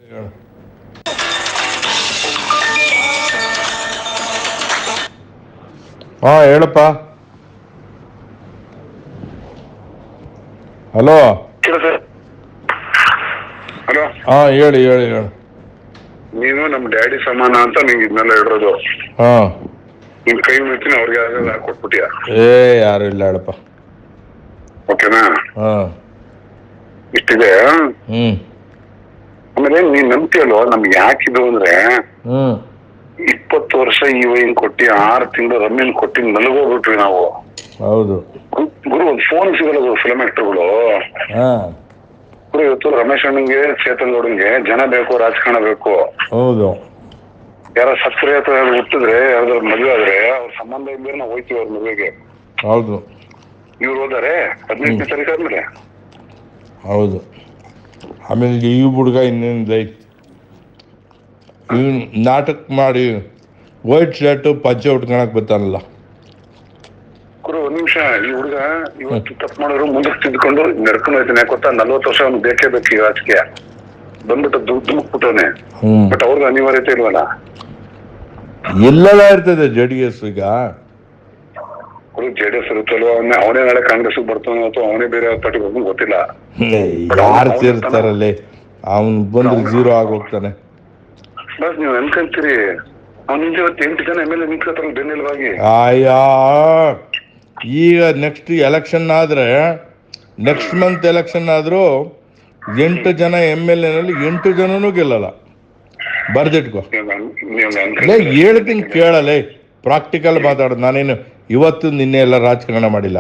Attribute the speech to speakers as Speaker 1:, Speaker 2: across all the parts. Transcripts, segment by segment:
Speaker 1: ಹಾ ಹೇಳಪ್ಪ. Hello.
Speaker 2: Hello.
Speaker 1: ಹಾ ಹೇಳಿ ಹೇಳಿ ಹೇಳಿ.
Speaker 2: ನೀನು ನಮ್ಮ ಡ್ಯಾಡಿ ಸಮಾನ ಅಂತ ನಿಂಗೆ ಇದನ್ನೆಲ್ಲ ಇಡೋದು.
Speaker 1: ಹಾ
Speaker 2: ನಿನ್ ಕೈ ಮುಚ್ಚಿನ ಅವ್ರಿಗೆ ಹಾಕೊಟ್ಬಿಟ್ಟಿಯ.
Speaker 1: ಯಾರು ಇಲ್ಲ ಹೇಳಪ್ಪ.
Speaker 2: ಓಕೆನಾ?
Speaker 1: ಹಾ
Speaker 2: ಇಷ್ಟಿದೆ. ಆಮೇಲೆ ನೀನ್ ನಂಬ್ತಿಯಲ್ವ, ನಮ್ಗೆ ಯಾಕಿದು ಅಂದ್ರೆ 20 ವರ್ಷ ಈ ವೈನ್ ಕೊಟ್ಟಿ 6 ತಿಂಗಳು ರಮ್ಯನ್ ಕೊಟ್ಟಿ ನಲ್ಗೋಗ್ಬಿಟ್ವಿ ನಾವು.
Speaker 1: ಹೌದು
Speaker 2: ಗುರು, ಒಂದು ಫೋನ್ ಸಿಗಲ್ಲ ಫಿಲಮ್ ಆಕ್ಟರ್ಗಳು. ಗುರು, ಇವತ್ತು ರಮೇಶ್ ಅಣ್ಣಂಗೆ, ಚೇತನ್ ಗೌಡಂಗೆ ಜನ ಬೇಕು, ರಾಜಕಾರಣ ಬೇಕು.
Speaker 1: ಹೌದು.
Speaker 2: ಯಾರ ಸಕ್ಕರೆ ಅಥವಾ ಹುಟ್ಟಿದ್ರೆ, ಯಾವ್ದಾದ್ರು ಮದುವೆ ಆದ್ರೆ ಅವ್ರ ಸಂಬಂಧ ಇದ್ರೆ ನಾವು ಹೋಯ್ತೀವಿ ಅವ್ರ ಮದುವೆಗೆ.
Speaker 1: ಹೌದು.
Speaker 2: ಇವ್ರು ಹೋದಾರೆ 15ನೇ ತಾರೀಕು ಆದ್ಮೇಲೆ.
Speaker 1: ಹೌದು. ಆಮೇಲೆ ಈ ಹುಡುಗ ಇನ್ನೇನು ಇವನು ನಾಟಕ ಮಾಡಿ ವೈಟ್ ಶರ್ಟು ಪಂಚೆ ಉಟ್ಕೊಳಕ್ ಬರ್ತಾನಲ್ಲ.
Speaker 2: ಗುರು, 1 ನಿಮಿಷ. ಈ ಹುಡುಗ ಇವತ್ತು ತಪ್ಪು ಮಾಡಿದ್ರು ಮುಂದಕ್ಕೆ ತಿದ್ಕೊಂಡು ನಡ್ಕೊಂಡು ಹೋಯ್ತಾನೆ. ಗೊತ್ತಾ, 40 ವರ್ಷ ಅವ್ನು ಬೇಕೇ ಬೇಕು ಈ ರಾಜಕೀಯ. ಬಂದ್ಬಿಟ್ಟು ದುಮುಕ್ಬಿಟ್ಟವನೆ. ಬಟ್ ಅವ್ರಿಗೆ ಅನಿವಾರ್ಯತೆ ಇಲ್ವಲ್ಲ.
Speaker 1: ಎಲ್ಲೆಲ್ಲ ಇರ್ತದೆ JDS ಈಗ.
Speaker 2: JDS ಇರುತ್ತಲ್ವ, ಅವನೇ ನಾಳೆ ಕಾಂಗ್ರೆಸ್ ಬರ್ತಾನೆ ಅಥವಾ ಅವನೇ ಬೇರೆ ಪಾರ್ಟಿ ಬರ್ತಾನೆ ಗೊತ್ತಿಲ್ಲ.
Speaker 1: ಯಾರು ಸೇರಿಸ್ತಾರಲ್ಲಿ, ಅವನು ಬಂದ್ರೆ 0 ಆಗೋಗ್ತಾನೆ.
Speaker 2: ಬಸ್ ನೀವ್ ಅನ್ಕೊಂತೀರಿ, ಅವನಿಂದ ಇವತ್ತು 8 ಜನ MLA ನಿಂತ್ಕೊತಾರಲ್ಲ ಬೆನ್ನೆಲುವಾಗಿ.
Speaker 1: ಈಗ ನೆಕ್ಸ್ಟ್ ಎಲೆಕ್ಷನ್ ಆದ್ರೆ, ನೆಕ್ಸ್ಟ್ ಮಂತ್ ಎಲೆಕ್ಷನ್ ಆದ್ರೂ 8 ಜನ MLA-ನಲ್ಲಿ 8 ಜನನೂ ಗೆಲ್ಲಲ್ಲ. ಬರ್ದಿಟ್ಕೋ. ಹೇಳ್ತೀನಿ ಕೇಳಲೇ, ಪ್ರಾಕ್ಟಿಕಲ್ ಮಾತಾಡೋದು. ನಾನೇನು ಇವತ್ತು ನಿನ್ನೆ ಎಲ್ಲ ರಾಜಕಾರಣ ಮಾಡಿಲ್ಲ.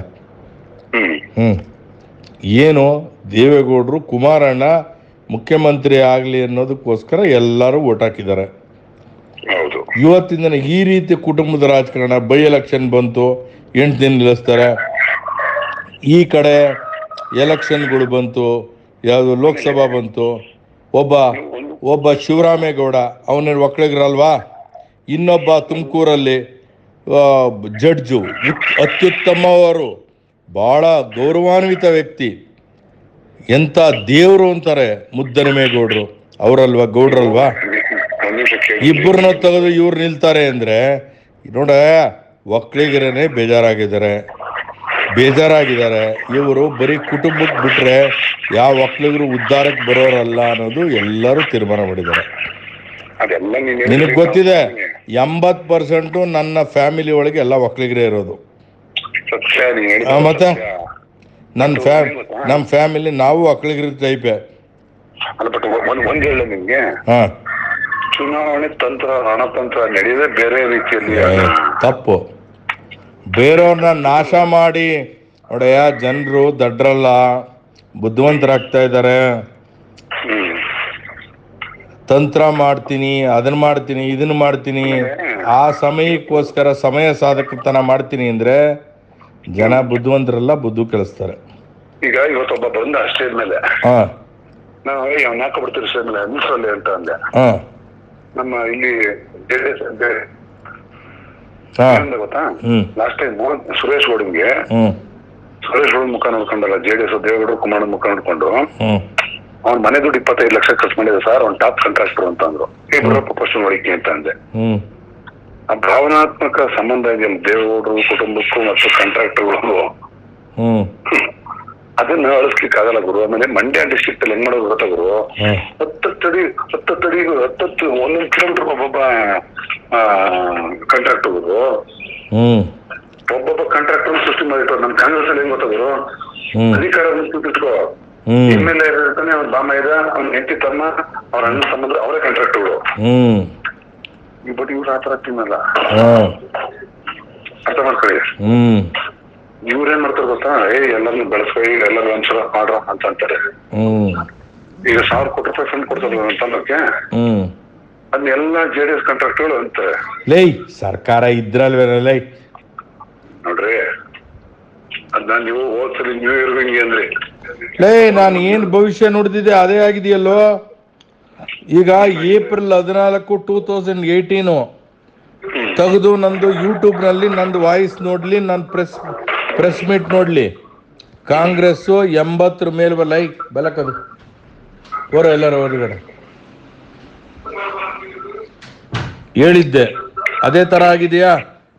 Speaker 1: ಏನು ದೇವೇಗೌಡರು ಕುಮಾರಣ್ಣ ಮುಖ್ಯಮಂತ್ರಿ ಆಗಲಿ ಅನ್ನೋದಕ್ಕೋಸ್ಕರ ಎಲ್ಲರೂ ಓಟ್ ಹಾಕಿದ್ದಾರೆ. ಇವತ್ತಿಂದ ಈ ರೀತಿ ಕುಟುಂಬದ ರಾಜಕಾರಣ, ಬೈ ಎಲೆಕ್ಷನ್ ಬಂತು 8 ದಿನ ನಿಲ್ಲಿಸ್ತಾರೆ. ಈ ಕಡೆ ಎಲೆಕ್ಷನ್ಗಳು ಬಂತು, ಯಾವುದು ಲೋಕಸಭಾ ಬಂತು. ಒಬ್ಬ ಶಿವರಾಮೇಗೌಡ, ಅವನೇನು ಒಕ್ಕಲಿಗರಲ್ವಾ. ಇನ್ನೊಬ್ಬ ತುಮಕೂರಲ್ಲಿ ಜಡ್ಜು, ಅತ್ಯುತ್ತಮವರು, ಬಹಳ ಗೌರವಾನ್ವಿತ ವ್ಯಕ್ತಿ, ಎಂತ ದೇವರು ಅಂತಾರೆ ಮುದ್ದನಮೇಗೌಡರು. ಅವರಲ್ವಾ, ಗೌಡ್ರಲ್ವಾ. ಇಬ್ಬರನ್ನ ತೆಗೆದು ಇವ್ರು ನಿಲ್ತಾರೆ ಅಂದ್ರೆ ನೋಡ, ಒಕ್ಕಲಿಗರೇ ಬೇಜಾರಾಗಿದ್ದಾರೆ. ಇವರು ಬರೀ ಕುಟುಂಬಕ್ಕೆ ಬಿಟ್ರೆ ಯಾವ ಒಕ್ಕಲಿಗರು ಉದ್ಧಾರಕ್ಕೆ ಬರೋರಲ್ಲ ಅನ್ನೋದು ಎಲ್ಲರೂ ತೀರ್ಮಾನ ಮಾಡಿದ್ದಾರೆ. ನಿನಗೆ ಗೊತ್ತಿದೆ, 80% ನನ್ನ ಫ್ಯಾಮಿಲಿ ಒಳಗೆ ಎಲ್ಲ ಒಕ್ಕಲಿಗರೇ ಇರೋದು. ಮತ್ತೆ ನಮ್ಮ ಫ್ಯಾಮಿಲಿ ನಾವು ಒಕ್ಕಲಿಗರ ಟೈಪೇ.
Speaker 2: ಚುನಾವಣೆ ತಂತ್ರ, ರಣತಂತ್ರ ನಡೆಯದೆ ಬೇರೆ ರೀತಿಯಲ್ಲಿ
Speaker 1: ತಪ್ಪು. ಬೇರೆಯವ್ರನ್ನ ನಾಶ ಮಾಡಿ ನೋಡಯ್ಯ, ಜನರು ದಡ್ರಲ್ಲ, ಬುದ್ಧಿವಂತರಾಗ್ತಾ ಇದ್ದಾರೆ. ತಂತ್ರ ಮಾಡ್ತೀನಿ, ಅದನ್ನ ಮಾಡ್ತೀನಿ, ಇದನ್ನ ಮಾಡ್ತೀನಿ, ಆ ಸಮಯಕ್ಕೋಸ್ಕರ ಸಮಯ ಸಾಧಕತನ ಮಾಡ್ತೀನಿ ಅಂದ್ರೆ ಜನ ಬುದ್ಧಿವಂತರೆಲ್ಲ ಬುದ್ಧಿ ಕಳಿಸ್ತಾರೆ.
Speaker 2: ಈಗ ಇವತ್ತೊಬ್ಬ ಬಂದ ಸ್ಟೇಜ್ ಮೇಲೆ, ನಾವು ಅವ್ನ ಹಾಕಬಿಡ್ತೀವಿ ಸ್ಟೇಜ್ ಮೇಲೆ ನಿಲ್ಸಲ್ಲಿ ಅಂತ ಅಂದೆ. ನಮ್ಮ ಇಲ್ಲಿ ಗೊತ್ತಾ, ಲಾಸ್ಟ್ ಟೈಮ್ ಸುರೇಶ್ ಗೌಡಂಗೆ ಮುಖ ನೋಡ್ಕೊಂಡಲ್ಲ, JDS ದೇವೇಗೌಡರು ಕುಮಾರಣ್ಣ ಮುಖ ನೋಡ್ಕೊಂಡು ಅವ್ನ ಮನೆ ದುಡ್ಡು 25 ಲಕ್ಷ ಖರ್ಚು ಮಾಡಿದೆ ಸರ್, ಅವ್ನ್ ಟಾಪ್ ಕಾಂಟ್ರಾಕ್ಟರ್ ಅಂತ ಅಂದ್ರು. ಬರಪ್ಪ ಕ್ವಶನ್ ಹೊಡಿಕೆ ಅಂತ ಅಂದೆ. ಆ ಭಾವನಾತ್ಮಕ ಸಂಬಂಧ ಇದೆಯಲ್ಲ ದೇವೇಗೌಡರು ಕುಟುಂಬಕ್ಕೂ ಮತ್ತು ಕಾಂಟ್ರಾಕ್ಟರ್ಗಳು, ಅದನ್ನ ಅಳಿಸ್ಲಿಕ್ಕೆ ಆಗಲ್ಲ ಗುರು. ಆಮೇಲೆ ಮಂಡ್ಯ ಡಿಸ್ಟ್ರಿಕ್ಟ್ ಅಲ್ಲಿ ಹೆಂಗ್ ಮಾಡೋದು ಗೊತ್ತಾ ಗುರು, 10 1 ಕಿಲೋಮೀಟರ್ ಒಬ್ಬೊಬ್ಬ ಕಾಂಟ್ರಾಕ್ಟರ್ ಗುರು, ಒಬ್ಬೊಬ್ಬ ಕಾಂಟ್ರಾಕ್ಟರ್ ಸೃಷ್ಟಿ ಮಾಡಿಟ್ಟು. ನಮ್ ಕಾಂಗ್ರೆಸ್ ಅಲ್ಲಿ ಹೆಂಗ್ ಗೊತ್ತಾ ಗುರು, ಅಧಿಕಾರ ಇಟ್ಕೋ, MLA ಇರ್ತಾನೆ, ಅವ್ನ ಬಾಮ ಇದ, ಅವ್ನ ಹೆಂಡತಿ ತಮ್ಮ, ಅವ್ರ ಅಣ್ಣ ಸಂಬಂಧ, ಅವರೇ ಕಾಂಟ್ರಾಕ್ಟರ್ಗಳು. ಬಟ್ ಇವ್ರು ಆತರ ತಿನ್ನಲ್ಲ, ಅರ್ಥ ಮಾಡ್ಕೊಳ್ಳಿ. ಇವ್ರೇನ್ ಮಾಡ್ತಾರೆ ಗೊತ್ತಾ, ಎಲ್ಲರನ್ನು ಬೆಳೆಸ್ಕೊ, ಎಲ್ಲರೂ ಒಂದ್ಸಲ ಮಾಡ್ರ ಅಂತ ಅಂತಾರೆ. ಈಗ 1000 ಕೋಟಿ ರೂಪಾಯಿ ಫಂಡ್ ಕೊಡ್ತಾರೆ ಅಂತಂದಕ್ಕೆ, ಅದನ್ನೆಲ್ಲ JDS ಕಾಂಟ್ರಾಕ್ಟರ್ಗಳು ಅಂತಾರೆ.
Speaker 1: ಸರ್ಕಾರ ಇದ್ರಲ್ವೇನಲ್ಲ
Speaker 2: ನೋಡ್ರಿ, ಅದನ್ನ ನೀವು ಹೋದ್ಸಲಿ ನ್ಯೂ ಇಯರ್ ಹಿಂಗೆ ಅಂದ್ರಿ.
Speaker 1: ನಾನು ಏನ್ ಭವಿಷ್ಯ ನೋಡ್ತಿದ್ದೆ ಅದೇ ಆಗಿದೆಯಲ್ಲೋ. ಈಗ ಏಪ್ರಿಲ್ 14, 2018 ತೆಗೆದು ನಂದು ಯೂಟ್ಯೂಬ್ ನಲ್ಲಿ ನಂದು ವಾಯ್ಸ್ ನೋಡ್ಲಿ, ನನ್ನ ಪ್ರೆಸ್ ಮೀಟ್ ನೋಡ್ಲಿ. ಕಾಂಗ್ರೆಸ್ 80 ಮೇಲೆ ಲೈಕ್ ಬೆಲಕದು ಎಲ್ಲರ ಹೊರಗಡೆ ಹೇಳಿದ್ದೆ. ಅದೇ ತರ ಆಗಿದೆಯಾ?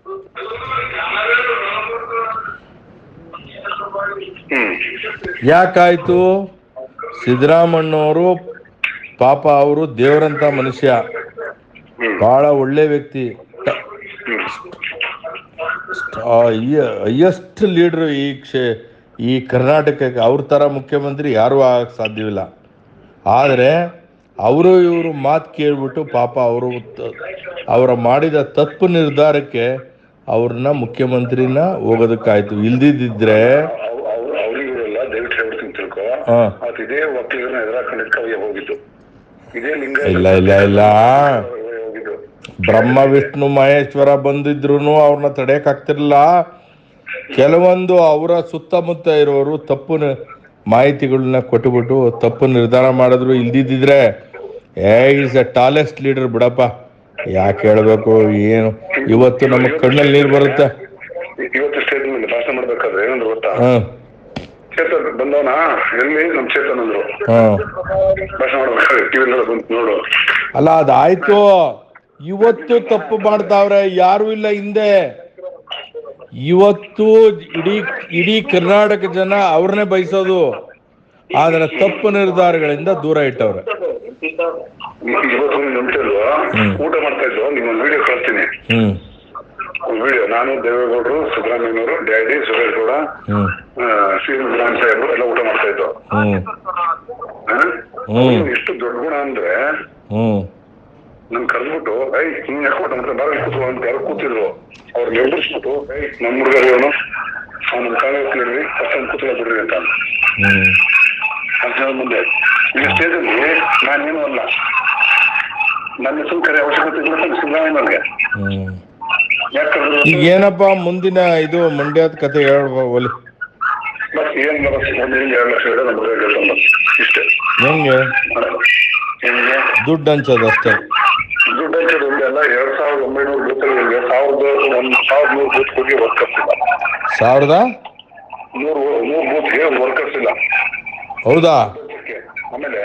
Speaker 1: ಯಾಕಾಯ್ತು? ಸಿದ್ದರಾಮಣ್ಣವರು ಪಾಪ ಅವರು ದೇವರಂತ ಮನುಷ್ಯ, ಬಹಳ ಒಳ್ಳೆ ವ್ಯಕ್ತಿ, ಹೈಯೆಸ್ಟ್ ಲೀಡರ್ ಈ ಕರ್ನಾಟಕಕ್ಕೆ. ಅವ್ರ ತರ ಮುಖ್ಯಮಂತ್ರಿ ಯಾರೂ ಆಗಕ್ಕೆ ಸಾಧ್ಯವಿಲ್ಲ. ಆದರೆ ಇವರು ಮಾತು ಕೇಳ್ಬಿಟ್ಟು ಪಾಪ ಅವರ ಮಾಡಿದ ತಪ್ಪು ನಿರ್ಧಾರಕ್ಕೆ ಅವ್ರನ್ನ ಮುಖ್ಯಮಂತ್ರಿನ ಹೋಗೋದಕ್ಕಾಯ್ತು. ಇಲ್ದಿದ್ರೆ ಇಲ್ಲ ಇಲ್ಲ ಇಲ್ಲ, ಬ್ರಹ್ಮ ವಿಷ್ಣು ಮಹೇಶ್ವರ ಬಂದಿದ್ರು ಅವ್ರನ್ನ ತಡೆಯಕ್ಕಾಗ್ತಿರ್ಲಿಲ್ಲ. ಕೆಲವೊಂದು ಅವರ ಸುತ್ತಮುತ್ತ ಇರೋರು ತಪ್ಪು ಮಾಹಿತಿಗಳನ್ನ ಕೊಟ್ಟುಬಿಟ್ಟು ತಪ್ಪು ನಿರ್ಧಾರ ಮಾಡಿದ್ರು. ಇಲ್ದಿದ್ರೆ ಈಸ್ ಎ ಟಾಲೆಸ್ಟ್ ಲೀಡರ್ ಬಿಡಪ್ಪ, ಯಾಕೆ ಹೇಳ್ಬೇಕು ಏನು. ಇವತ್ತು ನಮಗ್ ಕಣ್ಣಲ್ಲಿ ನೀರು ಬರುತ್ತೆ.
Speaker 2: ಇವತ್ತು ಸ್ಟೇಟ್ಮೆಂಟ್ ಭಾಷಣ ಮಾಡ್ಬೇಕಾದ್ರೆ ಏನಂದ್ರು ಗೊತ್ತಾ, ಚೇತನ್ ಬಂದವನ ಎಲ್ಲಿ ನಮ್ ಚೇತನ್ ಅಂದ್ರು ಭಾಷಣ ಮಾಡ್ಬೇಕಾದ್ರೆ ಟಿವಿಲೆಲ್ಲ ಬಂತು ನೋಡು.
Speaker 1: ಅಲ್ಲ ಅದಾಯ್ತು, ಇವತ್ತು ತಪ್ಪು ಮಾಡ್ತಾವ್ರೆ, ಯಾರು ಇಲ್ಲ ಹಿಂದೆ. ಇವತ್ತು ಇಡೀ ಕರ್ನಾಟಕ ಜನ ಅವ್ರನ್ನೇ ಬಯಸೋದು, ಆದ್ರೆ ತಪ್ಪು ನಿರ್ಧಾರಗಳಿಂದ ದೂರ ಇಟ್ಟವ್ರೆ.
Speaker 2: ಇವತ್ತು ನಂಬಿಲ್ವಾ, ಊಟ ಮಾಡ್ತಾ ಇದ್ದು ನಿಮ್ಗೊಂದು ವಿಡಿಯೋ ಕಳಿಸ್ತೀನಿ. ವಿಡಿಯೋ ನಾನು, ದೇವೇಗೌಡರು, ಸಿದ್ದರಾಮಯ್ಯನವರು, ಡ್ಯಾಡಿ, ಸುರೇಶ್ ಗೌಡ, ಶ್ರೀನಿವಾಸ ಗ್ರಾಮ್ ಸಾಹೇಬರು ಎಲ್ಲ ಊಟ ಮಾಡ್ತಾ ಇದ್ದು. ಎಷ್ಟು ದೊಡ್ಡ ಗುಣ ಅಂದ್ರೆ ನನ್ ಕರೆದ್ಬಿಟ್ಟು ಹಿಂಗ್ ಯಾಕೆ ಊಟ ಮಾಡ್ತಾರೆ, ಬಾರ ಕೂತು ಅಂತ ಯಾರು ಕೂತಿದ್ರು, ಅವ್ರು ಎಬ್ಬರಿಸ್ಬಿಟ್ಟು ನಮ್ ಹುಡುಗರು ಅವನು ಅವ್ನ ಕಾಲೇಜ್ ಕೇಳಿದ್ರಿ ಫಸ್ಟ್ ಕೂತ್ಕೊಳ್ಳ ಬಿಡ್ರಿ ಅಂತ ಮುಂದೆ. ಈಗ ಸ್ಟೇಜಲ್ಲಿ ನಾನೇನು ಅಲ್ಲ, ನನ್ನ ಹೆಸರು ಕರೆ ಅವಶ್ಯಕತೆ ಇಲ್ಲ ಸಿದ್ದರಾಮಯ್ಯನವ್ರಿಗೆ.
Speaker 1: ಈಗ ಏನಪ್ಪಾ ಮುಂದಿನ ಇದು ಮಂಡ್ಯದ ಕತೆ ಹೇಳ್ಬೋಲಿ.
Speaker 2: ಬಸ್ ಏನ್ ಬಸ್ 1 2 ಲಕ್ಷ ಹೇಳ ನಮ್ಮ ಇಷ್ಟೇ.
Speaker 1: ಹೆಂಗೆ ದುಡ್ಡು ಹಂಚೋದು ಅಷ್ಟೇ.
Speaker 2: ದುಡ್ಡು ಹಂಚೋದು ಒಂದೇ ಅಲ್ಲ, 2900 ಬೂತಲ್ಲಿ 1100 ಬೂತ್ ಹೋಗಿ ವರ್ಕರ್ಸ್ ಇಲ್ಲ. 1100 ಬೂತ್ಗೆ ವರ್ಕರ್ಸ್ ಇಲ್ಲ. ಹೌದಾ? ಆಮೇಲೆ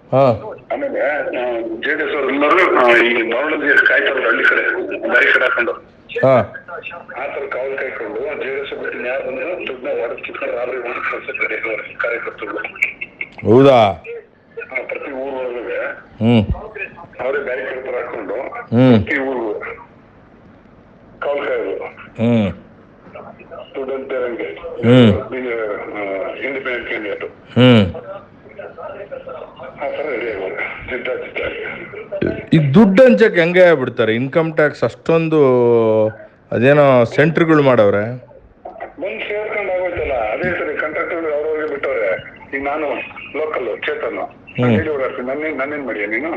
Speaker 2: ಜೆಡಿಎಸ್ ಅವ್ರು ಎಲ್ಲರೂ ಈ ನಾರ್ಮಲ್ ಕಾಯ್ತಾರೆ ಹಳ್ಳಿ ಕಡೆ ಬಾಯಿ ಕಡೆ ಹಾಕೊಂಡು ಆ ತರ ಕಾವಲು ಕಾಯ್ಕೊಂಡು ಜೆಡಿಎಸ್ ಬಿಟ್ಟು ಯಾರು ಬಂದ್ರೆ ದುಡ್ಡನ್ನ ಹೊಡೆದು ಕಿತ್ಕೊಂಡು ಆರ್ಡರ್ ಮಾಡಿ ಕಳ್ಸಿದ್ದಾರೆ ಕಾರ್ಯಕರ್ತರು.
Speaker 1: ಹೌದಾ?
Speaker 2: ಪ್ರತಿ ಊರೊಳಗೆ ಅವರೇ ಬ್ಯಾರಿಕೇಡ್ ಹಾಕೊಂಡು ಪ್ರತಿ ಊರು ಕಾವಲು ಕಾಯೋದು ಸ್ಟೂಡೆಂಟ್ ಇಂಡಿಪೆಂಡೆಂಟ್ ಕ್ಯಾಂಡಿಡೇಟ್ ಆ ತರ ರೆಡಿ ಆಗೋದು.
Speaker 1: ಈ ದುಡ್ಡು ಹಂಚಕ್ಕೆ ಹೆಂಗೆ ಬಿಡ್ತಾರೆ? ಇನ್ಕಮ್ ಟ್ಯಾಕ್ಸ್ ಅಷ್ಟೊಂದು ಅದೇನೋ ಸೆಂಟ್ರ್ಗಳು ಮಾಡವ್ರೆ,
Speaker 2: ಬಂದು ಸೇರ್ಕೊಂಡು ಆಗೋಯ್ತಲ್ಲ. ಅದೇ ಸರಿ ಕಾಂಟ್ರಾಕ್ಟರ್ ಅವ್ರವ್ರಿಗೆ ಬಿಟ್ಟವ್ರೆ. ಈಗ ನಾನು ಲೋಕಲ್ ಚೇತನ್ ನನ್ನೇನ್ ಮಾಡಿಯ ನೀನು?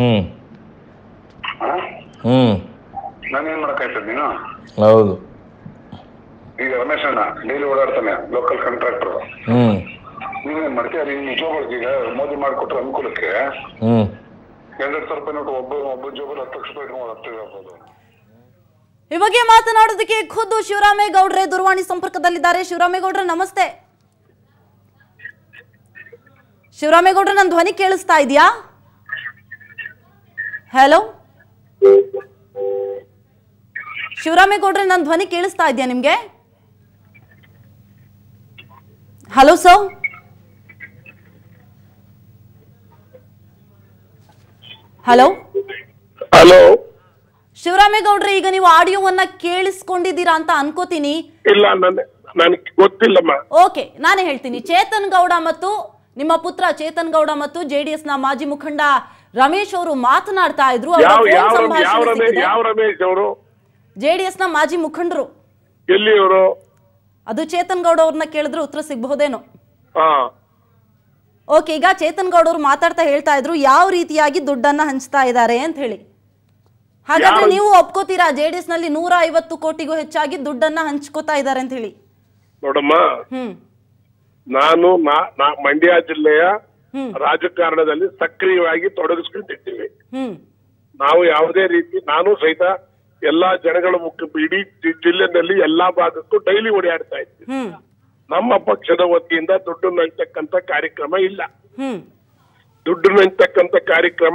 Speaker 2: ನಾನೇನ್ ಮಾಡಕ್ಕಾಯ್ತದ ನೀನು?
Speaker 1: ಹೌದು.
Speaker 2: ಈಗ ರಮೇಶ್ ಅಣ್ಣ ಡೈಲಿ ಓಡಾಡ್ತಾನೆ, ಲೋಕಲ್ ಕಾಂಟ್ರಾಕ್ಟರ್. ನೀವೇನ್ ಮಾಡ್ತೀಯ? ನೀನ್ ಜೋಬರ್ಗೆ ಈಗ ಮೋದಿ ಮಾಡಿಕೊಟ್ರೆ ಅನುಕೂಲಕ್ಕೆ 2,000 ರೂಪಾಯಿ ನೋಟು ಒಬ್ಬ ಜೋಬಲ್ಲಿ 10 ಲಕ್ಷ ರೂಪಾಯಿ ಆಗ್ಬೋದು.
Speaker 3: ಈ ಬಗ್ಗೆ ಮಾತನಾಡೋದಕ್ಕೆ ಖುದ್ದು ಶಿವರಾಮೇಗೌಡ್ರೆ ದೂರವಾಣಿ ಸಂಪರ್ಕದಲ್ಲಿದ್ದಾರೆ. ಶಿವರಾಮೇಗೌಡ್ರೆ ನಮಸ್ತೆ. ಶಿವರಾಮೇಗೌಡ್ರೆ, ನನ್ನ ಧ್ವನಿ ಕೇಳಿಸ್ತಾ ಇದೆಯಾ? ಹಲೋ ಶಿವರಾಮೇಗೌಡ್ರೆ, ನನ್ನ ಧ್ವನಿ ಕೇಳಿಸ್ತಾ ಇದೆಯಾ ನಿಮ್ಗೆ? Hello sir. ಹಲೋ
Speaker 4: ಹಲೋ
Speaker 3: ಶಿವರಾಮೇಗೌಡ್ರೆ, ಈಗ ನೀವು ಆಡಿಯೋವನ್ನ ಕೇಳಿಸ್ಕೊಂಡಿದ್ದೀರಾ ಅಂತ ಅನ್ಕೋತೀನಿ.
Speaker 4: ಇಲ್ಲ, ನನಗೆ ಗೊತ್ತಿಲ್ಲಮ್ಮ.
Speaker 3: ಓಕೆ, ನಾನೇ ಹೇಳ್ತೀನಿ. ಚೇತನ್ ಗೌಡ ಮತ್ತು ನಿಮ್ಮ ಪುತ್ರ ಚೇತನ್ ಗೌಡ ಮತ್ತು ಜೆಡಿಎಸ್ ನ ಮಾಜಿ ಮುಖಂಡ ರಮೇಶ್ ಅವರು ಮಾತನಾಡ್ತಾ ಇದ್ರು.
Speaker 4: ಯಾವ ರಮೇಶ್ ಅವರು?
Speaker 3: ಜೆಡಿಎಸ್ ನ ಮಾಜಿ ಮುಖಂಡರು.
Speaker 4: ಎಲ್ಲಿ ಅವರು?
Speaker 3: ಅದು ಚೇತನ್ ಗೌಡ ಅವ್ರನ್ನ ಕೇಳಿದ್ರೆ ಉತ್ತರ ಸಿಗಬಹುದೇನೋ. ಓಕೆ, ಈಗ ಚೇತನ್ ಗೌಡ ಅವರು ಮಾತಾಡ್ತಾ ಹೇಳ್ತಾ ಇದ್ರು ಯಾವ ರೀತಿಯಾಗಿ ದುಡ್ಡನ್ನ ಹಂಚ್ತಾ ಇದ್ದಾರೆ ಅಂತ ಹೇಳಿ. ಹಾಗಾದ್ರೆ ನೀವು ಒಪ್ಕೋತೀರಾ ಜೆಡಿಎಸ್ ನಲ್ಲಿ 150 ಕೋಟಿಗೂ ಹೆಚ್ಚಾಗಿ ದುಡ್ಡನ್ನ ಹಂಚ್ಕೋತಾ ಇದ್ದಾರೆ ಅಂತ ಹೇಳಿ?
Speaker 4: ನೋಡಮ್ಮ, ನಾನು ಮಂಡ್ಯ ಜಿಲ್ಲೆಯ ರಾಜಕಾರಣದಲ್ಲಿ ಸಕ್ರಿಯವಾಗಿ ತೊಡಗಿಸ್ಕೊಂಡಿದ್ದೀವಿ. ನಾವು ಯಾವುದೇ ರೀತಿ, ನಾನು ಸಹಿತ ಎಲ್ಲಾ ಜನಗಳ ಇಡೀ ಜಿಲ್ಲೆನಲ್ಲಿ ಎಲ್ಲಾ ಭಾಗಕ್ಕೂ ಡೈಲಿ ಓಡಾಡ್ತಾ ಇದ್ದೀವಿ. ನಮ್ಮ ಪಕ್ಷದ ವತಿಯಿಂದ ದುಡ್ಡು ಹಂಚತಕ್ಕಂತ ಕಾರ್ಯಕ್ರಮ ಇಲ್ಲ. ದುಡ್ಡು ಹಂಚತಕ್ಕಂತ ಕಾರ್ಯಕ್ರಮ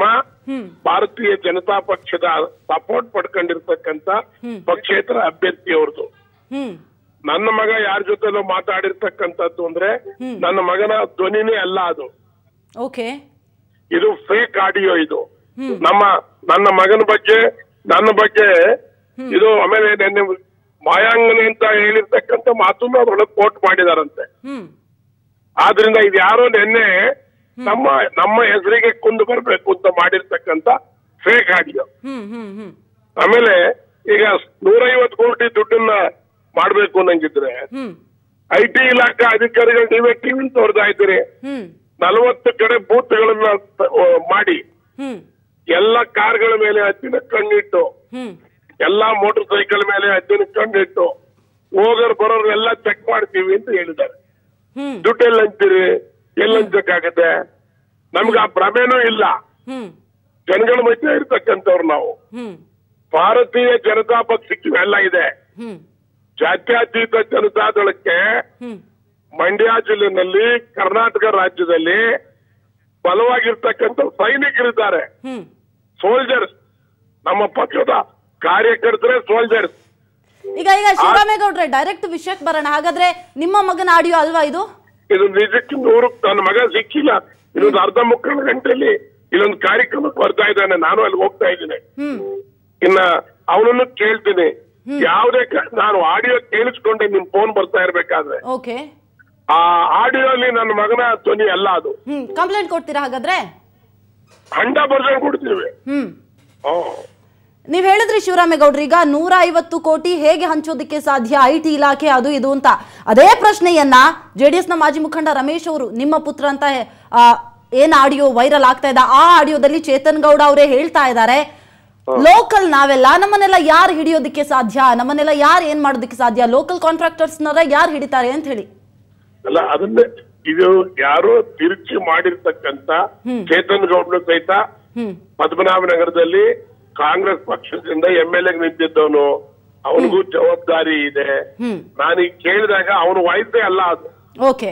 Speaker 4: ಭಾರತೀಯ ಜನತಾ ಪಕ್ಷದ ಸಪೋರ್ಟ್ ಪಡ್ಕೊಂಡಿರ್ತಕ್ಕಂತ ಪಕ್ಷೇತರ ಅಭ್ಯರ್ಥಿ ಅವ್ರದ್ದು. ನನ್ನ ಮಗ ಯಾರ ಜೊತೆಲೂ ಮಾತಾಡಿರ್ತಕ್ಕಂಥದ್ದು ಅಂದ್ರೆ ನನ್ನ ಮಗನ ಧ್ವನಿನೇ ಅಲ್ಲ ಅದು.
Speaker 3: ಓಕೆ,
Speaker 4: ಇದು ಫೇಕ್ ಆಡಿಯೋ. ಇದು ನನ್ನ ಮಗನ ಬಗ್ಗೆ ನನ್ನ ಬಗ್ಗೆ ಇದು. ಆಮೇಲೆ ನೆನ್ನೆ ಮಾಯಾಂಗನೆ ಅಂತ ಹೇಳಿರ್ತಕ್ಕಂಥ ಮಾತನ್ನು ಅದ್ರೊಳಗೆ ಕೋಟ್ ಮಾಡಿದಾರಂತೆ. ಆದ್ರಿಂದ ಇದು ಯಾರೋ ನೆನ್ನೆ ನಮ್ಮ ಹೆಸರಿಗೆ ಕುಂದು ಬರ್ಬೇಕು ಅಂತ ಮಾಡಿರ್ತಕ್ಕಂಥ ಫೇಕ್ ಆಡಿಯೋ. ಆಮೇಲೆ ಈಗ 150 ಕೋಟಿ ದುಡ್ಡನ್ನ ಮಾಡ್ಬೇಕು ಅನ್ನಂಗಿದ್ರೆ IT ಇಲಾಖಾ ಅಧಿಕಾರಿಗಳು ನೀವೇ ಟಿವಿ ತೋರ್ತಾ ಇದ್ದೀರಿ. 40 ಕಡೆ ಬೂತ್ಗಳನ್ನ ಮಾಡಿ ಎಲ್ಲ ಕಾರ್ಗಳ ಮೇಲೆ ಹದ್ದಿನ ಕಣ್ಣಿಟ್ಟು, ಎಲ್ಲಾ ಮೋಟರ್ ಸೈಕಲ್ ಮೇಲೆ ಹದ್ದಿನ ಕಣ್ಣಿಟ್ಟು ಹೋಗೋರು ಬರೋರ್ನೆಲ್ಲ ಚೆಕ್ ಮಾಡ್ತೀವಿ ಅಂತ ಹೇಳಿದ್ದಾರೆ. ದುಡ್ಡು ಎಲ್ಲ ಹಂಚ್ತೀರಿ, ಎಲ್ಲ ಹಂಚಕ್ಕಾಗತ್ತೆ? ನಮ್ಗೆ ಆ ಭ್ರಮೆನೂ ಇಲ್ಲ. ಜನಗಳ ಮಧ್ಯೆ ಇರ್ತಕ್ಕಂಥವ್ರು ನಾವು. ಭಾರತೀಯ ಜನತಾ ಪಕ್ಷಕ್ಕೆ ಇವೆಲ್ಲ ಇದೆ. ಜಾತ್ಯತೀತ ಜನತಾದಳಕ್ಕೆ ಮಂಡ್ಯ ಜಿಲ್ಲೆನಲ್ಲಿ, ಕರ್ನಾಟಕ ರಾಜ್ಯದಲ್ಲಿ ಬಲವಾಗಿರ್ತಕ್ಕಂಥ ಸೈನಿಕರಿದ್ದಾರೆ, ಸೋಲ್ಜರ್ಸ್. ನಮ್ಮ ಪಕ್ಷದ ಕಾರ್ಯಕರ್ತರೇ ಸೋಲ್ಜರ್ಸ್.
Speaker 3: ಈಗ ಶಿವರಾಮೇಗೌಡ್ರೆ, ಡೈರೆಕ್ಟ್ ವಿಷಯಕ್ಕೆ ಬರೋಣ. ಹಾಗಾದ್ರೆ ನಿಮ್ಮ ಮಗನ ಆಡಿಯೋ ಅಲ್ವಾ ಇದು?
Speaker 4: ಇದು ನಿಜಕ್ಕೆ 100. ನನ್ನ ಮಗ ಸಿಕ್ಕಿಲ್ಲ. ಇನ್ನೊಂದು ಅರ್ಧ ಮುಕ್ಕಾಲು ಗಂಟೆಯಲ್ಲಿ ಇಲ್ಲೊಂದು ಕಾರ್ಯಕ್ರಮಕ್ಕೆ ಬರ್ತಾ ಇದ್ದಾನೆ. ನಾನು ಅಲ್ಲಿ ಹೋಗ್ತಾ ಇದ್ದೀನಿ. ಇನ್ನ ಅವನನ್ನು ಕೇಳ್ತೀನಿ. ಯಾವುದೇ ನಾನು ಆಡಿಯೋ ಕೇಳಿಸ್ಕೊಂಡೆ ನಿಮ್ ಫೋನ್ ಬರ್ತಾ ಇರ್ಬೇಕಾದ್ರೆ ಆ ಆಡಿಯೋ ಅಲ್ಲಿ ನನ್ನ ಮಗನ ಧ್ವನಿ ಅಲ್ಲ ಅದು.
Speaker 3: ಕಂಪ್ಲೇಂಟ್ ಕೊಡ್ತೀರಾ ಹಾಗಾದ್ರೆ?
Speaker 4: 100% ಕೊಡ್ತೀವಿ.
Speaker 3: ನೀವ್ ಹೇಳಿದ್ರಿ ಶಿವರಾಮೇಗೌಡ್ರು, ಈಗ 150 ಕೋಟಿ ಹೇಗೆ ಹಂಚೋದಕ್ಕೆ ಸಾಧ್ಯ, IT ಇಲಾಖೆ ಅದು ಇದು ಅಂತ. ಅದೇ ಪ್ರಶ್ನೆಯನ್ನ JDS ನ ಮಾಜಿ ಮುಖಂಡ ರಮೇಶ್ ಅವರು, ನಿಮ್ಮ ಪುತ್ರ ಅಂತ ಏನ್ ಆಡಿಯೋ ವೈರಲ್ ಆಗ್ತಾ ಇದೆ, ಆ ಆಡಿಯೋದಲ್ಲಿ ಚೇತನ್ ಗೌಡ ಅವರೇ ಹೇಳ್ತಾ ಇದ್ದಾರೆ, ಲೋಕಲ್ ನಾವೆಲ್ಲ, ನಮ್ಮನ್ನೆಲ್ಲ ಯಾರು ಹಿಡಿಯೋದಕ್ಕೆ ಸಾಧ್ಯ, ನಮ್ಮನ್ನೆಲ್ಲ ಯಾರು ಏನ್ ಮಾಡೋದಕ್ಕೆ ಸಾಧ್ಯ, ಲೋಕಲ್ ಕಾಂಟ್ರಾಕ್ಟರ್ಸ್ ಯಾರು ಹಿಡಿತಾರೆ ಅಂತ ಹೇಳಿ.
Speaker 4: ಅಲ್ಲ, ಅದನ್ನೇ ಇದು ಯಾರೋ ತಿರುಚಿ ಮಾಡಿರ್ತಕ್ಕಂತ. ಚೇತನ್ ಗೌಡ್ನು ಸಹಿತ ಪದ್ಮನಾಭನಗರದಲ್ಲಿ ಕಾಂಗ್ರೆಸ್ ಪಕ್ಷದಿಂದ MLA ನಿಂತಿದ್ದವನು. ಅವನಿಗೂ ಜವಾಬ್ದಾರಿ ಇದೆ. ನಾನೀಗ ಕೇಳಿದಾಗ ಅವನು ವಾಯ್ಸೇ ಅಲ್ಲ ಅದು.
Speaker 3: ಓಕೆ,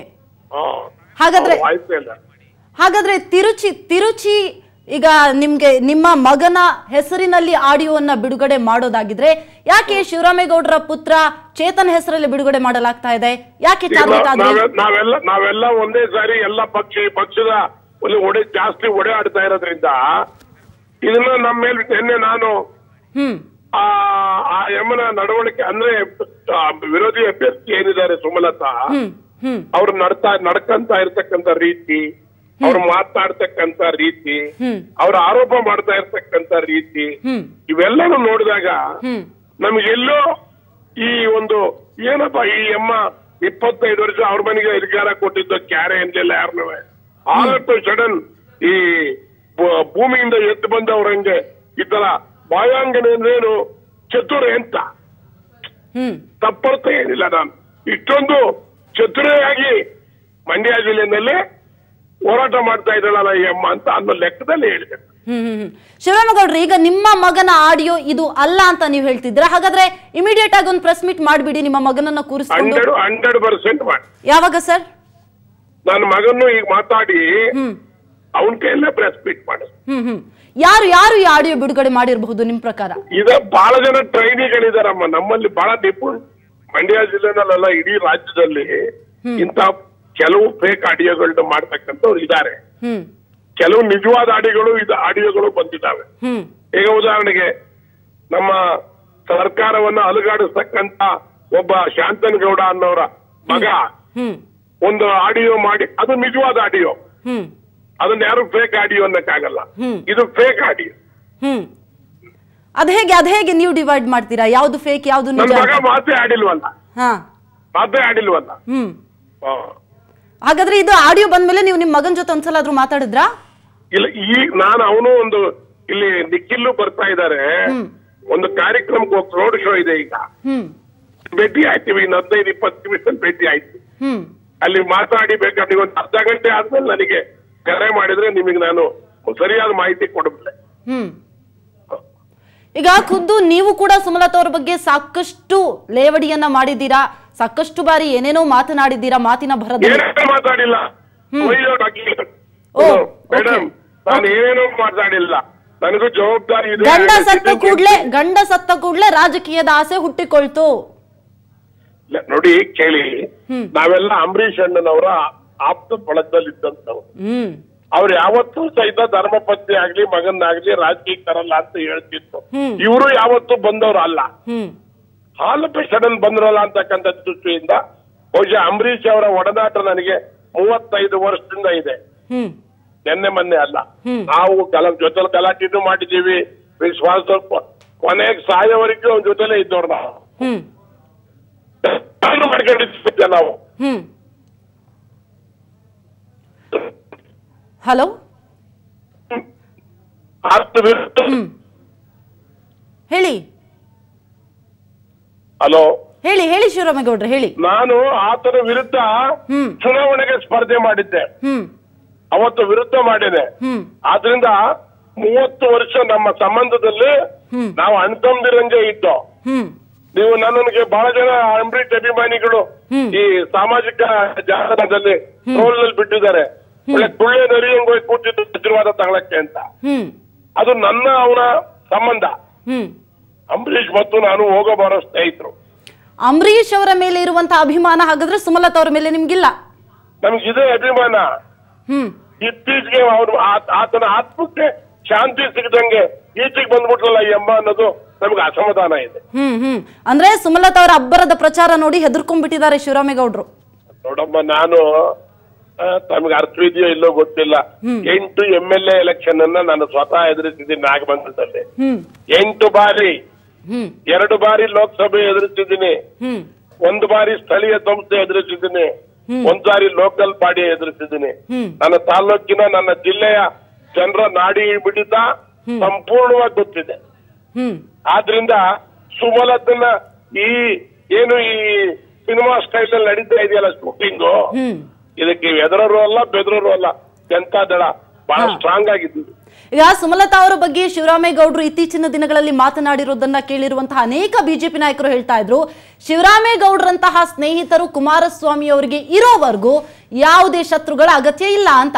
Speaker 3: ಹಾಗಾದ್ರೆ ತಿರುಚಿ ಈಗ ನಿಮ್ಗೆ ನಿಮ್ಮ ಮಗನ ಹೆಸರಿನಲ್ಲಿ ಆಡಿಯೋವನ್ನ ಬಿಡುಗಡೆ ಮಾಡೋದಾಗಿದ್ರೆ ಯಾಕೆ ಶಿವರಾಮೇಗೌಡರ ಪುತ್ರ ಚೇತನ್ ಹೆಸರಲ್ಲಿ ಬಿಡುಗಡೆ ಮಾಡಲಾಗ್ತಾ ಇದೆ? ಯಾಕೆ
Speaker 4: ನಾವೆಲ್ಲ ಒಂದೇ ಸಾರಿ ಎಲ್ಲ ಪಕ್ಷದ ಜಾಸ್ತಿ ಒಡೆ ಆಡ್ತಾ ಇರೋದ್ರಿಂದ ಇದನ್ನ ನಮ್ಮ ಮೇಲೆ ನಿನ್ನೆ ನಾನು ಆ ಯಮನ ನಡವಳಿಕೆ ಅಂದ್ರೆ ವಿರೋಧಿ ಅಭ್ಯರ್ಥಿ ಏನಿದ್ದಾರೆ ಸುಮಲತಾ, ಅವ್ರು ನಡ್ಕಂತ ಇರ್ತಕ್ಕಂಥ ರೀತಿ, ಅವ್ರು ಮಾತಾಡ್ತಕ್ಕಂತ ರೀತಿ, ಅವ್ರ ಆರೋಪ ಮಾಡ್ತಾ ಇರ್ತಕ್ಕಂತ ರೀತಿ, ಇವೆಲ್ಲನೂ ನೋಡಿದಾಗ ನಮ್ಗೆಲ್ಲೋ ಈ ಒಂದು ಏನಪ್ಪಾ ಈ ಅಮ್ಮ 25 ವರ್ಷ ಅವ್ರ ಮನೆಗೆ ಅಧಿಕಾರ ಕೊಟ್ಟಿದ್ದು ಕ್ಯಾರೆ ಅಂದಿಲ್ಲ ಯಾರನ್ನೂ. ಆಲ್ ಆಫ್ ಸಡನ್ ಈ ಭೂಮಿಯಿಂದ ಎದ್ದು ಬಂದವ್ರಂಗೆ ಈ ತರ ಬಾಯಾಂಗನೆ ಅಂದ್ರೇನು ಚತುರ ಅಂತ ತಪ್ಪರ್ಥ ಏನಿಲ್ಲ. ನಾನು ಇಷ್ಟೊಂದು ಚತುರೆಯಾಗಿ ಮಂಡ್ಯ ಜಿಲ್ಲೆನಲ್ಲಿ ಹೋರಾಟ ಮಾಡ್ತಾ ಇದ್ದಾಳಲ್ಲ ಈ ಅಮ್ಮ ಅಂತ ಅನ್ನೋ ಲೆಕ್ಕದಲ್ಲಿ ಹೇಳಿದೆ.
Speaker 3: ಶಿವರಾಮೇಗೌಡ್ರಿ, ಈಗ ನಿಮ್ಮ ಮಗನ ಆಡಿಯೋ ಇದು ಅಲ್ಲ ಅಂತ ನೀವು ಹೇಳ್ತಿದ್ರ, ಹಾಗಾದ್ರೆ ಇಮಿಡಿಯೇಟ್ ಆಗಿ ಒಂದು ಪ್ರೆಸ್ ಮೀಟ್ ಮಾಡ್ಬಿಡಿ, ನಿಮ್ಮ ಮಗನನ್ನ ಕೂರಿಸ್ಕೊಂಡು.
Speaker 4: 100% ಮಾಡಿ.
Speaker 3: ಯಾವಾಗ ಸರ್?
Speaker 4: ನನ್ನ ಮಗನ್ನು ಈಗ ಮಾತಾಡಿ ಅವನ ಕೈಯಲ್ಲೇ ಪ್ರೆಸ್ ಮೀಟ್ ಮಾಡಿ.
Speaker 3: ಯಾರು ಈ ಆಡಿಯೋ ಬಿಡುಗಡೆ ಮಾಡಿರಬಹುದು ನಿಮ್ ಪ್ರಕಾರ?
Speaker 4: ಈಗ ಬಹಳ ಜನ ಟ್ರೈನಿಗಳಿದಾರಮ್ಮ ನಮ್ಮಲ್ಲಿ, ಬಹಳ ನಿಪುಣ. ಮಂಡ್ಯ ಜಿಲ್ಲೆನಲ್ಲ ಇಡೀ ರಾಜ್ಯದಲ್ಲಿ ಇಂತ ಕೆಲವು ಫೇಕ್ ಆಡಿಯೋಗಳನ್ನ ಮಾಡ್ತಕ್ಕಂಥವ್ರು ಇದ್ದಾರೆ. ಕೆಲವು ನಿಜವಾದ ಆಡಿಯೋಗಳು ಬಂದಿದ್ದಾವೆ. ಈಗ ಉದಾಹರಣೆಗೆ ನಮ್ಮ ಸರ್ಕಾರವನ್ನ ಅಲುಗಾಡಿಸ್ತಕ್ಕಂತ ಒಬ್ಬ ಶಾಂತನ್ ಗೌಡ ಅನ್ನೋರ ಮಗ ಒಂದು ಆಡಿಯೋ ಮಾಡಿ, ಅದು ನಿಜವಾದ ಆಡಿಯೋ, ಅದನ್ನ ಯಾರು ಫೇಕ್ ಆಡಿಯೋ ಅನ್ನಕ್ಕಾಗಲ್ಲ. ಇದು ಫೇಕ್ ಆಡಿಯೋ.
Speaker 3: ಅದ್ ಹೇಗೆ ನೀವು ಡಿವೈಡ್ ಮಾಡ್ತೀರಾ, ಯಾವ್ದು ಫೇಕ್ ಯಾವ್ದು ನಿಜ?
Speaker 4: ನನ್ನ ಮಗ ಮಾತೇ ಆಡಿಲ್ವಲ್ಲ.
Speaker 3: ಹಾಗಾದ್ರೆ ಇದು ಆಡಿಯೋ ಬಂದ್ಮೇಲೆ ನೀವು ನಿಮ್ ಮಗನ್ ಜೊತೆ ಒಂದ್ಸಲ ಆದ್ರೂ ಮಾತಾಡಿದ್ರಾ?
Speaker 4: ಇಲ್ಲ, ಈಗ ನಾನು ಅವನು ಒಂದು ಇಲ್ಲಿ ನಿಖಿಲ್ಲು ಬರ್ತಾ ಇದ್ದಾರೆ, ಒಂದು ಕಾರ್ಯಕ್ರಮಕ್ಕೆ ಹೋಗಿ ರೋಡ್ ಶೋ ಇದೆ. ಈಗ ಭೇಟಿ ಆಯ್ತೀವಿ, ಇನ್ನು 15-20 ನಿಮಿಷದಲ್ಲಿ ಭೇಟಿ ಆಯ್ತು. ಅಲ್ಲಿ ಮಾತಾಡಿ ಬೇಕಾದ್ರೆ ಒಂದು ಅರ್ಧ ಗಂಟೆ ಆದ್ಮೇಲೆ ನನಗೆ ಕರೆ ಮಾಡಿದ್ರೆ ನಿಮಗೆ ನಾನು ಸರಿಯಾದ ಮಾಹಿತಿ ಕೊಡಬಲ್ಲೆ.
Speaker 3: ಈಗ ಖುದ್ದು ನೀವು ಕೂಡ ಸುಮಲತಾ ಅವ್ರ ಬಗ್ಗೆ ಸಾಕಷ್ಟು ಲೇವಡಿಯನ್ನ ಮಾಡಿದ್ದೀರಾ, ಸಾಕಷ್ಟು ಬಾರಿ ಏನೇನೋ ಮಾತನಾಡಿದ್ದೀರಾ, ಮಾತಿನ ಭರದಲ್ಲಿ
Speaker 4: ಮಾತಾಡಿಲ್ಲ ಮೇಡಮ್, ನಾನು ಏನೇನೋ ಮಾತಾಡಿಲ್ಲ. ನನಗೂ ಜವಾಬ್ದಾರಿ ಇದೆ.
Speaker 3: ಗಂಡ ಸತ್ತ ಕೂಡ್ಲೆ ರಾಜಕೀಯದ ಆಸೆ ಹುಟ್ಟಿಕೊಳ್ತು.
Speaker 4: ನೋಡಿ ಕೇಳಿ, ನಾವೆಲ್ಲ ಅಂಬರೀಷ್ ಅಣ್ಣನವರ ಆಪ್ತ ಬಳಗದಲ್ಲಿ ಇದ್ದಂತವ್ರು. ಅವ್ರು ಯಾವತ್ತೂ ಸಹಿತ ಧರ್ಮಪತ್ನಿ ಆಗ್ಲಿ ಮಗನಾಗ್ಲಿ ರಾಜಕೀಯ ತರಲ್ಲ ಅಂತ ಹೇಳ್ತಿತ್ತು. ಇವರು ಯಾವತ್ತೂ ಬಂದವರು ಅಲ್ಲ, ಹಾಲ್ ಸಡನ್ ಬಂದ್ರಲ್ಲ ಅಂತಕ್ಕಂಥ ದೃಷ್ಟಿಯಿಂದ ಬಹುಶಃ ಅಂಬರೀಷ್ ಅವರ ಒಡನಾಟ ನನಗೆ 35 ವರ್ಷದಿಂದ ಇದೆ, ನಿನ್ನೆ ಮೊನ್ನೆ ಅಲ್ಲ. ನಾವು ಜೊತೆಲಿ ಗಲಾಟೆನೂ ಮಾಡಿದೀವಿ, ವಿಶ್ವಾಸ ಕೊನೆಗೆ ಸಾಯೋವರೆಗೂ ಅವ್ನ ಜೊತೆಲೇ ಇದ್ದವ್ರು ನಾವು ಮಾಡ್ಕೊಂಡಿದ್ದೆ ನಾವು.
Speaker 3: ಹಲೋ ಹೇಳಿ.
Speaker 4: ಹಲೋ
Speaker 3: ಹೇಳಿ ಶಿವರಾಮೇಗೌಡ್ರೆ ಹೇಳಿ.
Speaker 4: ನಾನು ಆತನ ವಿರುದ್ಧ ಚುನಾವಣೆಗೆ ಸ್ಪರ್ಧೆ ಮಾಡಿದ್ದೆ, ಅವತ್ತು ವಿರುದ್ಧ ಮಾಡಿದೆ. ಆದ್ರಿಂದ 30 ವರ್ಷ ನಮ್ಮ ಸಂಬಂಧದಲ್ಲಿ ನಾವು ಅಣ್ತಂದಿರಂಗೆ ಇದ್ದೋ. ನೀವು ನನಗೆ ಬಹಳ ಜನ ಅಂಬರೀಷ್ ಅಭಿಮಾನಿಗಳು ಈ ಸಾಮಾಜಿಕ ಜಾಲತಾಣದಲ್ಲಿ ಟ್ರೋಲ್ ಬಿಟ್ಟಿದ್ದಾರೆ, ಒಳ್ಳೆ ಕುಳ್ಳೆ ನರಿಯಂಗ್ ಹೋಗಿ ಕೂತಿದ್ದು ಆಶೀರ್ವಾದ ತಗೊಳಕ್ಕೆ ಅಂತ. ಅದು ನನ್ನ ಅವನ ಸಂಬಂಧ. ಅಂಬರೀಷ್ ಮತ್ತು ನಾನು ಹೋಗೋ ಬರೋ ಸ್ನೇಹಿತರು.
Speaker 3: ಅಂಬರೀಷ್ ಅವರ ಮೇಲೆ ಇರುವಂತಹ ಅಭಿಮಾನ ಹಾಗಾದ್ರೆ ಸುಮಲತಾ ಅವರ ಮೇಲೆ ನಿಮ್ಗಿಲ್ಲ?
Speaker 4: ನಮ್ಗಿದೆ ಅಭಿಮಾನ. ಇತ್ತೀಚೆಗೆ ಅವ್ರು ಆತನ ಆತ್ಮಕ್ಕೆ ಶಾಂತಿ ಸಿಗದಂಗೆ ಈಚೆಗೆ ಬಂದ್ಬಿಟ್ರಲ್ಲ ಎಂಬ ಅನ್ನೋದು ನಮ್ಗೆ ಅಸಮಾಧಾನ ಇದೆ.
Speaker 3: ಅಂದ್ರೆ ಸುಮಲತಾ ಅವರ ಅಬ್ಬರದ ಪ್ರಚಾರ ನೋಡಿ ಹೆದರ್ಕೊಂಡ್ಬಿಟ್ಟಿದ್ದಾರೆ ಶಿವರಾಮೇಗೌಡರು.
Speaker 4: ನೋಡಮ್ಮ, ನಾನು ತಮಗೆ ಅರ್ಥವಿದೆಯೋ ಇಲ್ಲೋ ಗೊತ್ತಿಲ್ಲ, 8 MLA ಎಲೆಕ್ಷನ್ ಅನ್ನ ನಾನು ಸ್ವತಃ ಎದುರಿಸಿದ್ದೀನಿ ನಾಗಮಂಗಲದಲ್ಲಿ. 8 ಬಾರಿ, 2 ಬಾರಿ ಲೋಕಸಭೆ ಎದುರಿಸಿದ್ದೀನಿ, 1 ಬಾರಿ ಸ್ಥಳೀಯ ಸಂಸ್ಥೆ ಎದುರಿಸಿದ್ದೀನಿ, 1 ಸಾರಿ ಲೋಕಲ್ ಬಾಡಿ ಎದುರಿಸಿದ್ದೀನಿ. ನನ್ನ ತಾಲೂಕಿನ ನನ್ನ ಜಿಲ್ಲೆಯ ಜನರ ನಾಡಿ ಬಿಡಿತ ಸಂಪೂರ್ಣವಾಗಿ ಗೊತ್ತಿದೆ. ಆದ್ರಿಂದ ಸುಮಲತನ ಈ ಏನು ಈ ಸಿನಿಮಾ ಸ್ಟೈಲ್ ಅಲ್ಲಿ ನಡೀತಾ ಇದೆಯಲ್ಲ ಶೂಟಿಂಗು, ಇದಕ್ಕೆ ಎದರರು ಅಲ್ಲ ಬೆದರರು ಅಲ್ಲ, ಜನತಾ ದಳ ಬಹಳ ಸ್ಟ್ರಾಂಗ್ ಆಗಿದ್ದೀವಿ.
Speaker 3: ಈಗ ಸುಮಲತಾ ಅವರ ಬಗ್ಗೆ ಶಿವರಾಮೇಗೌಡರು ಇತ್ತೀಚಿನ ದಿನಗಳಲ್ಲಿ ಮಾತನಾಡಿರೋದನ್ನ ಕೇಳಿರುವಂತಹ ಅನೇಕ ಬಿಜೆಪಿ ನಾಯಕರು ಹೇಳ್ತಾ ಇದ್ರು, ಶಿವರಾಮೇಗೌಡರಂತಹ ಸ್ನೇಹಿತರು ಕುಮಾರಸ್ವಾಮಿ ಅವರಿಗೆ ಇರೋವರೆಗೂ ಯಾವುದೇ ಶತ್ರುಗಳ ಅಗತ್ಯ ಇಲ್ಲ ಅಂತ.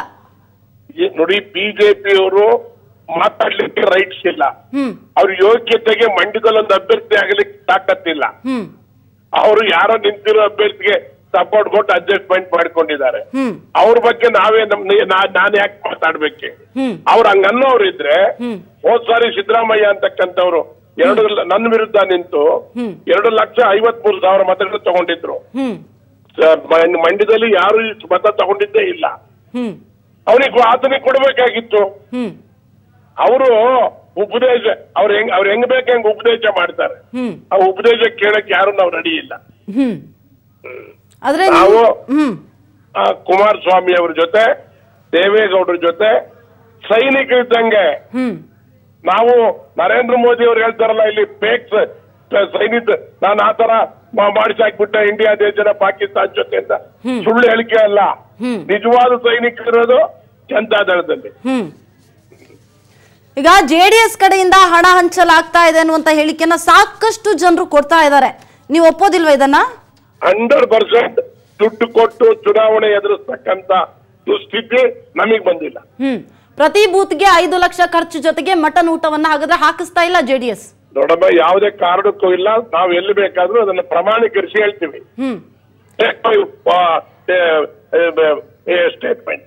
Speaker 4: ನೋಡಿ, ಬಿಜೆಪಿಯವರು ಮಾತಾಡ್ಲಿಕ್ಕೆ ರೈಟ್ಸ್ ಇಲ್ಲ, ಅವ್ರ ಯೋಗ್ಯತೆಗೆ ಮಂಡ್ಯದಲ್ಲಿ ಒಂದು ಅಭ್ಯರ್ಥಿ ಆಗಲಿಕ್ಕೆ ತಾಕತ್ತಿಲ್ಲ. ಅವರು ಯಾರೋ ನಿಂತಿರೋ ಅಭ್ಯರ್ಥಿಗೆ ಸಪೋರ್ಟ್ ಕೊಟ್ಟು ಅಡ್ಜಸ್ಟ್ಮೆಂಟ್ ಮಾಡ್ಕೊಂಡಿದ್ದಾರೆ. ಅವ್ರ ಬಗ್ಗೆ ನಾನು ಯಾಕೆ ಮಾತಾಡ್ಬೇಕೆ? ಅವ್ರು ಹಂಗನ್ನೋರು ಇದ್ರೆ ಹೋದ್ ಸಾರಿ ಸಿದ್ದರಾಮಯ್ಯ ಅಂತಕ್ಕಂಥವ್ರು ನನ್ನ ವಿರುದ್ಧ ನಿಂತು 2,53,000 ಮತಗಳು ತಗೊಂಡಿದ್ರು. ಮಂಡ್ಯದಲ್ಲಿ ಯಾರು ಇಷ್ಟು ಮತ ತಗೊಂಡಿದ್ದೇ ಇಲ್ಲ. ಆತನಿಗೆ ಕೊಡ್ಬೇಕಾಗಿತ್ತು. ಅವರು ಉಪದೇಶ ಅವ್ರು ಹೆಂಗ್ ಬೇಕು ಹೆಂಗ್ ಉಪದೇಶ ಮಾಡ್ತಾರೆ. ಆ ಉಪದೇಶ ಕೇಳಕ್ ಯಾರು ನಾವು ರೆಡಿ ಇಲ್ಲ. ನಾವು ಕುಮಾರಸ್ವಾಮಿ ಅವ್ರ ಜೊತೆ ದೇವೇಗೌಡರ ಜೊತೆ ಸೈನಿಕರಿದ್ದಂಗೆ. ನಾವು ನರೇಂದ್ರ ಮೋದಿ ಅವ್ರು ಹೇಳ್ತಾರಲ್ಲ, ಇಲ್ಲಿ ಫೇಕ್ ಸೈನಿಕ ನಾನು ಆತರ ಮಾಡಿಸಾಕ್ಬಿಟ್ಟ ಇಂಡಿಯಾ ದೇಶನ ಪಾಕಿಸ್ತಾನ ಜೊತೆ ಅಂತ, ಸುಳ್ಳು ಹೇಳಿಕೆ ಅಲ್ಲ, ನಿಜವಾದ ಸೈನಿಕರಿರೋದು ಜನತಾ ದಳದಲ್ಲಿ.
Speaker 3: ಈಗ ಜೆಡಿಎಸ್ ಕಡೆಯಿಂದ ಹಣ ಹಂಚಲಾಗ್ತಾ ಇದೆ ಅನ್ನುವಂತ ಹೇಳಿಕೆಯನ್ನ ಸಾಕಷ್ಟು ಜನರು ಕೊಡ್ತಾ ಇದ್ದಾರೆ, ನೀವು ಒಪ್ಪೋದಿಲ್ವಾ ಇದನ್ನ?
Speaker 4: 100% ದುಡ್ಡು ಕೊಟ್ಟು ಚುನಾವಣೆ ಎದುರಿಸ್ತಕ್ಕಂತ ದುಸ್ಥಿತಿ ನಮಗ್ ಬಂದಿಲ್ಲ.
Speaker 3: ಪ್ರತಿ ಬೂತ್ಗೆ 5 ಲಕ್ಷ ಖರ್ಚು ಜೊತೆಗೆ ಮಟನ್ ಊಟವನ್ನ ಹಾಗಾದ್ರೆ ಹಾಕಿಸ್ತಾ ಇಲ್ಲ ಜೆಡಿಎಸ್?
Speaker 4: ನೋಡಮ್ಮ, ಯಾವುದೇ ಕಾರಣಕ್ಕೂ ಇಲ್ಲ. ನಾವು ಎಲ್ಲಿ ಬೇಕಾದ್ರೂ ಅದನ್ನ ಪ್ರಮಾಣೀಕರಿಸಿ ಹೇಳ್ತೀವಿ. ಸ್ಟೇಟ್ಮೆಂಟ್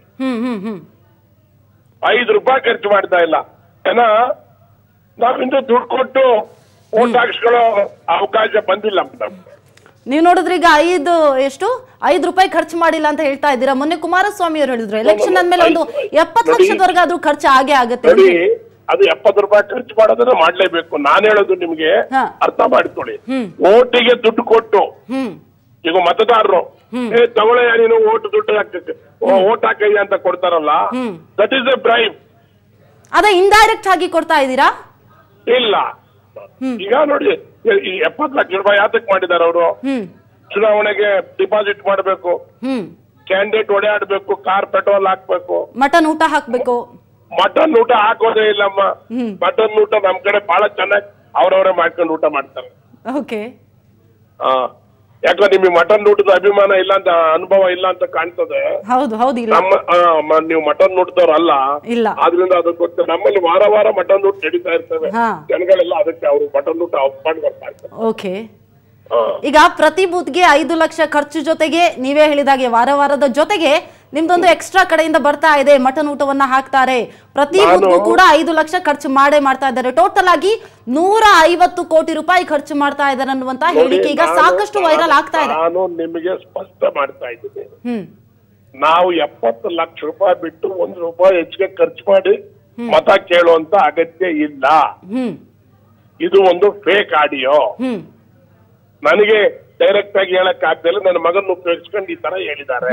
Speaker 4: 5 ರೂಪಾಯಿ ಖರ್ಚು ಮಾಡ್ತಾ ಇಲ್ಲ. ನಾವಿಂದ ದುಡ್ಡು ಕೊಟ್ಟು ಓಟ್ ಹಾಕ್ಸ್ಕೊಳ್ಳೋ ಅವಕಾಶ ಬಂದಿಲ್ಲ.
Speaker 3: ನೀವು ನೋಡಿದ್ರೆ ಈಗ 5 ರೂಪಾಯಿ ಖರ್ಚು ಮಾಡಿಲ್ಲ ಅಂತ ಹೇಳ್ತಾ ಇದ್ದೀರಾ. ಮೊನ್ನೆ ಕುಮಾರಸ್ವಾಮಿ ಅವರು ಹೇಳಿದ್ರು ಎಲೆಕ್ಷನ್ ಅಂದ್ಮೇಲೆ ಒಂದು 70 ಲಕ್ಷದವರೆಗಾದ್ರೂ ಖರ್ಚು ಆಗೇ ಆಗುತ್ತೆ.
Speaker 4: ಅದು 70 ರೂಪಾಯಿ ಖರ್ಚು ಮಾಡೋದನ್ನ ಮಾಡ್ಲೇಬೇಕು. ನಾನ್ ಹೇಳೋದು ನಿಮ್ಗೆ ಅರ್ಥ ಮಾಡ್ಕೊಳ್ಳಿ. ಓಟಿಗೆ ದುಡ್ಡು ಕೊಟ್ಟು ಈಗ ಮತದಾರರು ತಗೊಳ್ಳ ನೀನು ಓಟ್ ದುಡ್ಡು ಹಾಕಕ್ಕೆ ಓಟ್ ಹಾಕಯ್ಯ ಅಂತ ಕೊಡ್ತಾರಲ್ಲ, ದಟ್ ಈಸ್ ಎ ಬ್ರೈಬ್.
Speaker 3: ಅದೇ ಇಂಡೈರೆಕ್ಟ್ ಆಗಿ ಕೊಡ್ತಾ ಇದ್ದೀರಾ?
Speaker 4: ಇಲ್ಲ, ಈಗ ನೋಡಿ 70 ಲಕ್ಷ ರೂಪಾಯಿ ಯಾತಕ್ ಮಾಡಿದಾರೆ ಅವರು? ಚುನಾವಣೆಗೆ ಡಿಪಾಸಿಟ್ ಮಾಡಬೇಕು, ಕ್ಯಾಂಡಿಡೇಟ್ ಓಡಾಡ್ಬೇಕು, ಕಾರ್ ಪೆಟ್ರೋಲ್ ಹಾಕ್ಬೇಕು,
Speaker 3: ಮಟನ್ ಊಟ ಹಾಕ್ಬೇಕು.
Speaker 4: ಮಟನ್ ಊಟ ಹಾಕೋದೇ ಇಲ್ಲಮ್ಮ. ಮಟನ್ ಊಟ ನಮ್ ಕಡೆ ಬಹಳ ಚೆನ್ನಾಗಿ ಅವ್ರವರೇ ಮಾಡ್ಕೊಂಡು ಊಟ ಮಾಡ್ತಾರೆ.
Speaker 3: ಓಕೆ,
Speaker 4: ಯಾಕಂದ್ರೆ ನಿಮಗೆ ಮಟನ್ ಊಟದ ಅಭಿಮಾನ ಇಲ್ಲ ಅಂತ, ಅನುಭವ ಇಲ್ಲ ಅಂತ ಕಾಣ್ತದೆ.
Speaker 3: ಹೌದು ಇಲ್ಲ,
Speaker 4: ನಮ್ಮ ನೀವು ಮಟನ್ ಊಟದವ್ರಲ್ಲ,
Speaker 3: ಇಲ್ಲ.
Speaker 4: ಆದ್ರಿಂದ ಅದಕ್ಕೆ ಗೊತ್ತು. ನಮ್ಮಲ್ಲಿ ವಾರ ವಾರ ಮಟನ್ ಊಟ ನಡೀತಾ ಇರ್ತವೆ. ಜನಗಳೆಲ್ಲ ಅದಕ್ಕೆ ಅವರು ಮಟನ್ ಊಟ ಆಫ್ ಮಾಡಿ ಬರ್ತಾ ಇರ್ತಾರೆ.
Speaker 3: ಓಕೆ, ಈಗ ಪ್ರತಿ ಬೂತ್ಗೆ 5 ಲಕ್ಷ ಖರ್ಚು ಜೊತೆಗೆ ನೀವೇ ಹೇಳಿದಾಗೆ ವಾರದ ಜೊತೆಗೆ ನಿಮ್ದೊಂದು ಎಕ್ಸ್ಟ್ರಾ ಕಡೆಯಿಂದ ಬರ್ತಾ ಇದೆ, ಮಟನ್ ಊಟವನ್ನ ಹಾಕ್ತಾರೆ. ಪ್ರತಿ ಬೂತ್ಗೂ ಕೂಡ 5 ಲಕ್ಷ ಖರ್ಚು ಮಾಡ್ತಾ ಇದ್ದಾರೆ. ಟೋಟಲ್ ಆಗಿ 150 ಕೋಟಿ ರೂಪಾಯಿ ಖರ್ಚು ಮಾಡ್ತಾ ಇದ್ದಾರೆ ಅನ್ನುವಂತ ಹೇಳಿಕೆ ಈಗ ಸಾಕಷ್ಟು ವೈರಲ್ ಆಗ್ತಾ ಇದೆ.
Speaker 4: ನಾನು ನಿಮಗೆ ಸ್ಪಷ್ಟ ಮಾಡ್ತಾ ಇದ್ದೀನಿ, ನಾವು 70 ಲಕ್ಷ ರೂಪಾಯಿ ಬಿಟ್ಟು 1 ರೂಪಾಯಿ ಹೆಚ್ಚಿಗೆ ಖರ್ಚು ಮಾಡಿ ಮತ ಕೇಳುವಂತ ಅಗತ್ಯ ಇಲ್ಲ. ಇದು ಒಂದು ಫೇಕ್ ಆಡಿಯೋ. ನನಗೆ ಡೈರೆಕ್ಟ್ ಆಗಿ ಹೇಳಕ್ ಆಗ್ತಿಲ್ಲ, ನನ್ನ ಮಗನ ಉಪಯೋಗಿಸ್ಕೊಂಡು ಈ ತರ ಹೇಳಿದ್ದಾರೆ.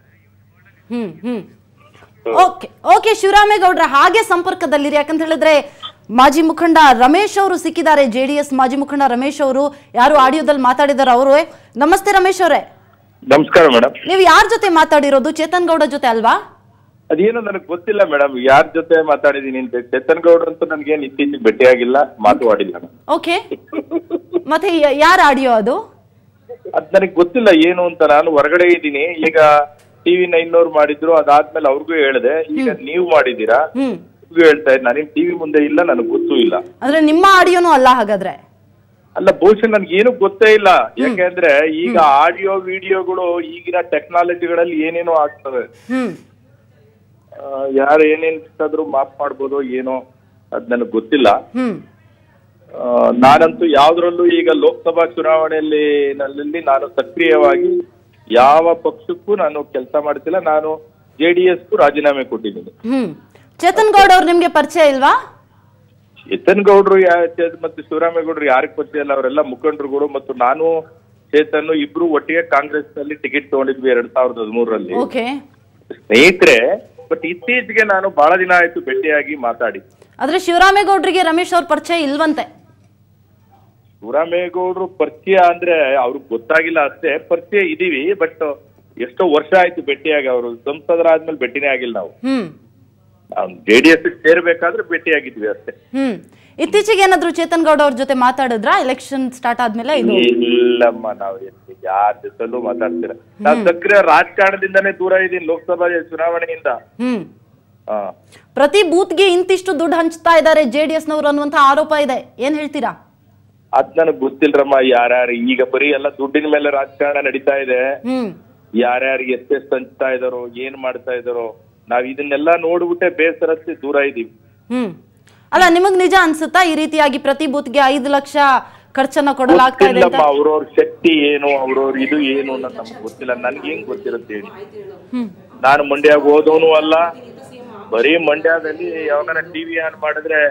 Speaker 3: ಓಕೆ ಶಿವರಾಮೇಗೌಡ್ರ ಹಾಗೆ ಸಂಪರ್ಕದಲ್ಲಿರಿ, ಯಾಕಂತ ಹೇಳಿದ್ರೆ ಮಾಜಿ ಮುಖಂಡ ರಮೇಶ್ ಅವರು ಸಿಕ್ಕಿದ್ದಾರೆ. ಜೆಡಿಎಸ್ ಮಾಜಿ ಮುಖಂಡ ರಮೇಶ್ ಅವರು ಯಾರು ಆಡಿಯೋದಲ್ಲಿ ಮಾತಾಡಿದಾರೆ ಅವರು. ನಮಸ್ತೆ ರಮೇಶ್ ಅವರೇ.
Speaker 5: ನಮಸ್ಕಾರ ಮೇಡಮ್.
Speaker 3: ನೀವು ಯಾರ ಜೊತೆ ಮಾತಾಡಿರೋದು? ಚೇತನ್ ಗೌಡ ಜೊತೆ ಅಲ್ವಾ?
Speaker 5: ಅದೇನು ನನಗೆ ಗೊತ್ತಿಲ್ಲ ಮೇಡಮ್, ಯಾರ ಜೊತೆ ಮಾತಾಡಿದೀನಿ ಅಂತ. ಚೇತನ್ ಗೌಡ್ರ ಅಂತೂ ನನ್ಗೇನು ಇತ್ತೀಚೆಗೆ ಭೇಟಿಯಾಗಿಲ್ಲ, ಮಾತಾಡಿಲ್ಲ.
Speaker 3: ಓಕೆ, ಮತ್ತೆ ಯಾರ ಆಡಿಯೋ ಅದು?
Speaker 5: ಅದ್ ನನಗೆ ಗೊತ್ತಿಲ್ಲ ಏನು ಅಂತ. ನಾನು ಹೊರಗಡೆ ಇದ್ದೀನಿ. ಈಗ TV9 ಅವ್ರು ಮಾಡಿದ್ರು, ಅದಾದ್ಮೇಲೆ ಅವ್ರಿಗೂ ಹೇಳಿದೆ. ಈಗ ನೀವು ಮಾಡಿದೀರಾ, ಹೇಳ್ತಾ ಇದ್ದೀನಿ. ನಾನೇನ್ ಟಿವಿ ಮುಂದೆ ಇಲ್ಲ, ನನಗೆ ಗೊತ್ತೂ ಇಲ್ಲ.
Speaker 3: ಅಂದ್ರೆ ನಿಮ್ಮ ಆಡಿಯೋನು ಅಲ್ಲ ಹಾಗಾದ್ರೆ?
Speaker 5: ಅಲ್ಲ, ಬಹುಶಃ ನನ್ಗೇನು ಗೊತ್ತೇ ಇಲ್ಲ. ಯಾಕೆಂದ್ರೆ ಈಗ ಆಡಿಯೋ ವಿಡಿಯೋಗಳು ಈಗಿನ ಟೆಕ್ನಾಲಜಿಗಳಲ್ಲಿ ಏನೇನೋ ಆಗ್ತವೆ. ಯಾರು ಏನೇನ್ ಬೇಕಾದ್ರೂ ಮಾಫ್ ಮಾಡ್ಬೋದು ಏನೋ, ಅದ್ ನನಗ್ ಗೊತ್ತಿಲ್ಲ. ನಾನಂತೂ ಯಾವ್ದ್ರಲ್ಲೂ ಈಗ ಲೋಕಸಭಾ ಚುನಾವಣೆಯಲ್ಲಿ ನಾನು ಸಕ್ರಿಯವಾಗಿ ಯಾವ ಪಕ್ಷಕ್ಕೂ ನಾನು ಕೆಲಸ ಮಾಡ್ತಿಲ್ಲ. ನಾನು JDSಗೂ ರಾಜೀನಾಮೆ ಕೊಟ್ಟಿದ್ದೀನಿ.
Speaker 3: ಚೇತನ್ ಗೌಡ ಅವ್ರು ನಿಮ್ಗೆ ಪರಿಚಯ ಇಲ್ವಾ?
Speaker 5: ಚೇತನ್ ಗೌಡ್ರು ಮತ್ತು ಶಿವರಾಮೇಗೌಡರು ಯಾರಿಗೆ ಪರಿಚಯ ಇಲ್ಲ, ಅವರೆಲ್ಲ ಮುಖಂಡರುಗಳು. ಮತ್ತು ನಾನು ಚೇತನ್ ಇಬ್ರು ಒಟ್ಟಿಗೆ ಕಾಂಗ್ರೆಸ್ ನಲ್ಲಿ ಟಿಕೆಟ್ ತಗೊಂಡಿದ್ವಿ 2013ರಲ್ಲಿ, ಸ್ನೇಹಿತರೆ. ಬಟ್ ಇತ್ತೀಚೆಗೆ ನಾನು ಬಹಳ ದಿನ ಆಯ್ತು ಭೇಟಿಯಾಗಿ ಮಾತಾಡಿ.
Speaker 3: ಆದ್ರೆ ಶಿವರಾಮೇಗೌಡರಿಗೆ ರಮೇಶ್ ಅವ್ರ ಪರಿಚಯ ಇಲ್ವಂತೆ?
Speaker 5: ಶಿವರಾಮೇಗೌಡರು ಪರಿಚಯ ಅಂದ್ರೆ ಅವ್ರಿಗೆ ಗೊತ್ತಾಗಿಲ್ಲ ಅಷ್ಟೇ. ಪರಿಚಯ ಇದೀವಿ, ಬಟ್ ಎಷ್ಟೋ ವರ್ಷ ಆಯ್ತು ಭೇಟಿಯಾಗಿ. ಅವರು ಸಂಸದರಾದ್ಮೇಲೆ ಭೇಟಿನೇ ಆಗಿಲ್ಲ. ನಾವು JDS ಸೇರ್ಬೇಕಾದ್ರೆ ಭೇಟಿಯಾಗಿದ್ವಿ ಅಷ್ಟೇ.
Speaker 3: ಇತ್ತೀಚೆಗೆ ಏನಾದ್ರು ಚೇತನ್ ಗೌಡ ಅವ್ರ ಜೊತೆ ಮಾತಾಡಿದ್ರ ಎಲೆಕ್ಷನ್ ಸ್ಟಾರ್ಟ್ ಆದ್ಮೇಲೆ?
Speaker 5: ಇಲ್ಲಮ್ಮ, ನಾವು ಯಾರ ಜೊತೆಲೂ ಮಾತಾಡ್ತೀರ. ನಾವು ಸಕ್ರಿಯ ರಾಜಕಾರಣದಿಂದಾನೇ ದೂರ ಇದೀನಿ, ಲೋಕಸಭಾ ಚುನಾವಣೆಯಿಂದ.
Speaker 3: ಪ್ರತಿ ಬೂತ್ಗೆ ಇಂತಿಷ್ಟು ದುಡ್ಡು ಹಂಚ್ತಾ ಇದ್ದಾರೆ JDS ನವರು ಅನ್ನುವಂತ ಆರೋಪ ಇದೆ, ಏನ್ ಹೇಳ್ತೀರಾ?
Speaker 5: ಅದ್ ನನಗ್ ಗೊತ್ತಿಲ್ರಮ್ಮ. ಯಾರ್ಯಾರು ಈಗ ಬರೀ ಎಲ್ಲ ದುಡ್ಡಿನ ಮೇಲೆ ರಾಜಕಾರಣ ನಡೀತಾ ಇದೆ. ಯಾರ್ಯಾರಿಗೆ ಎಷ್ಟೆಷ್ಟು ಹಂಚ್ತಾ ಇದಾರೋ, ಏನ್ ಮಾಡ್ತಾ ಇದಾರೋ, ನಾವ್ ಇದನ್ನೆಲ್ಲ ನೋಡ್ಬಿಟ್ಟೆ ಬೇಸರಕ್ಕೆ ದೂರ ಇದೀವಿ.
Speaker 3: ಅಲ್ಲ, ನಿಮಗ್ ನಿಜ ಅನ್ಸುತ್ತಾ ಈ ರೀತಿಯಾಗಿ ಪ್ರತಿ ಬೂತ್ಗೆ 5 ಲಕ್ಷ ಖರ್ಚನ್ನ ಕೊಡಲಾಗ್ತಾ ಇದೆ?
Speaker 5: ಅವ್ರವ್ರ ಶಕ್ತಿ ಏನು, ಅವ್ರವ್ರ ಇದು ಏನು ಅನ್ನೋದು ನಮ್ಗೆ ಗೊತ್ತಿಲ್ಲ. ನನ್ಗೆ ಹೆಂಗ್ ಗೊತ್ತಿರುತ್ತೆ ಹೇಳಿ? ನಾನು ಮಂಡ್ಯಾಗ ಹೋದವನು ಅಲ್ಲ. ಬರೀ ಮಂಡ್ಯದಲ್ಲಿ ಯಾವಾಗ TV ಆನ್ ಮಾಡಿದ್ರೆ